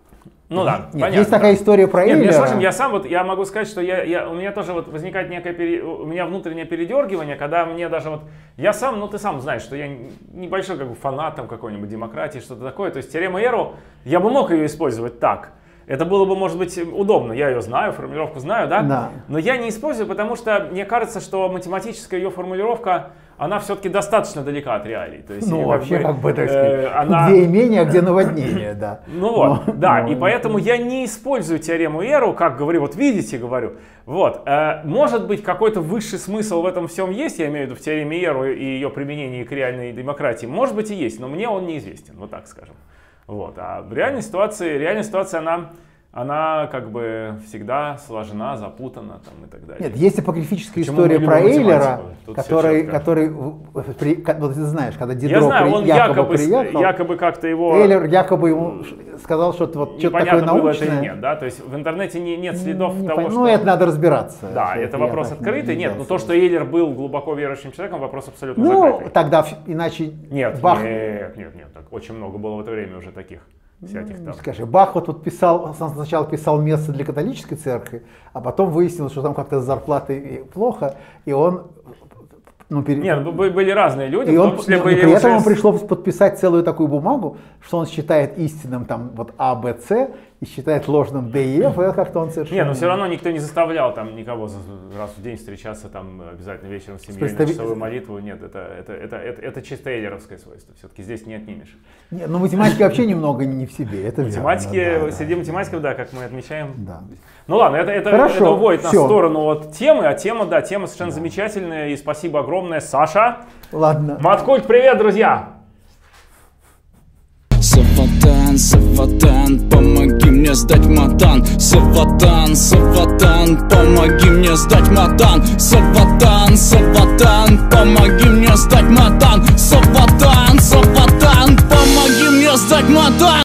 Ну да, Нет, понятно. Есть такая история про Нет, Эйлера. между прочим, я сам вот, я могу сказать, что я, я, у меня тоже вот возникает некое, пере, у меня внутреннее передергивание, когда мне даже вот, я сам, ну ты сам знаешь, что я небольшой как бы фанат там какой-нибудь демократии, что-то такое, то есть теорема Эру, я бы мог ее использовать так. Это было бы, может быть, удобно, я ее знаю, формулировку знаю, да? Да. Но я не использую, потому что мне кажется, что математическая ее формулировка, она все-таки достаточно далека от реалий. То есть, ну, как вообще, бы, как бы, так сказать, э, она... где имение, а где наводнение, да. Ну вот, но, да, но... и поэтому я не использую теорему Эру, как говорю, вот видите, говорю, вот, э, может быть, какой-то высший смысл в этом всем есть, я имею в виду в теореме Эру и ее применении к реальной демократии, может быть и есть, но мне он неизвестен, вот так скажем. Вот, а в реальной ситуации, реальная ситуация, она... Она как бы всегда сложна, запутана там, и так далее. Нет, есть апокрифическая история про Эйлера, который, который, при, вот ты знаешь, когда Дидро знаю, при, он якобы, якобы приехал, якобы как-то его... Эйлер якобы ему сказал, что вот что-то такое научное. Это нет, да? То есть в интернете не, нет следов не того, пон... что... Ну, это надо разбираться. Да, это, это вопрос открытый. Не нет, но то, что Эйлер был глубоко верующим человеком, вопрос абсолютно ну, закрытый. Ну, тогда иначе нет, Бах... Нет, нет, нет, так очень много было в это время уже таких. Всяких там. Скажи, Бах вот тут писал, сначала писал место для католической церкви, а потом выяснилось, что там как-то с зарплатой плохо, и он... Ну, пере... Нет, были разные люди, и в он, том числе ну, были при этом уже... ему пришлось подписать целую такую бумагу, что он считает истинным там вот А, Б, С, и считает ложным Д и Ф, и как-то он совершенно... Не, но все равно никто не заставлял там никого раз в день встречаться там обязательно вечером с семьей Представи... на часовую молитву. Нет, это, это, это, это, это чисто эйлеровское свойство, все-таки здесь не отнимешь. Нет, ну математики вообще немного не в себе, это математики, верно, да, среди да. математиков, да, как мы отмечаем. Да. Ну ладно, это, это, Хорошо, это уводит нас все. в сторону от темы, а тема, да, тема совершенно да. замечательная, и спасибо огромное, Саша. Ладно. Маткульт, привет, друзья! Саватан, Саватан, помоги мне сдать матан. Саватан, Саватан, помоги мне сдать матан. Саватан, Саватан, помоги мне сдать матан. Саватан, Саватан, помоги мне сдать матан.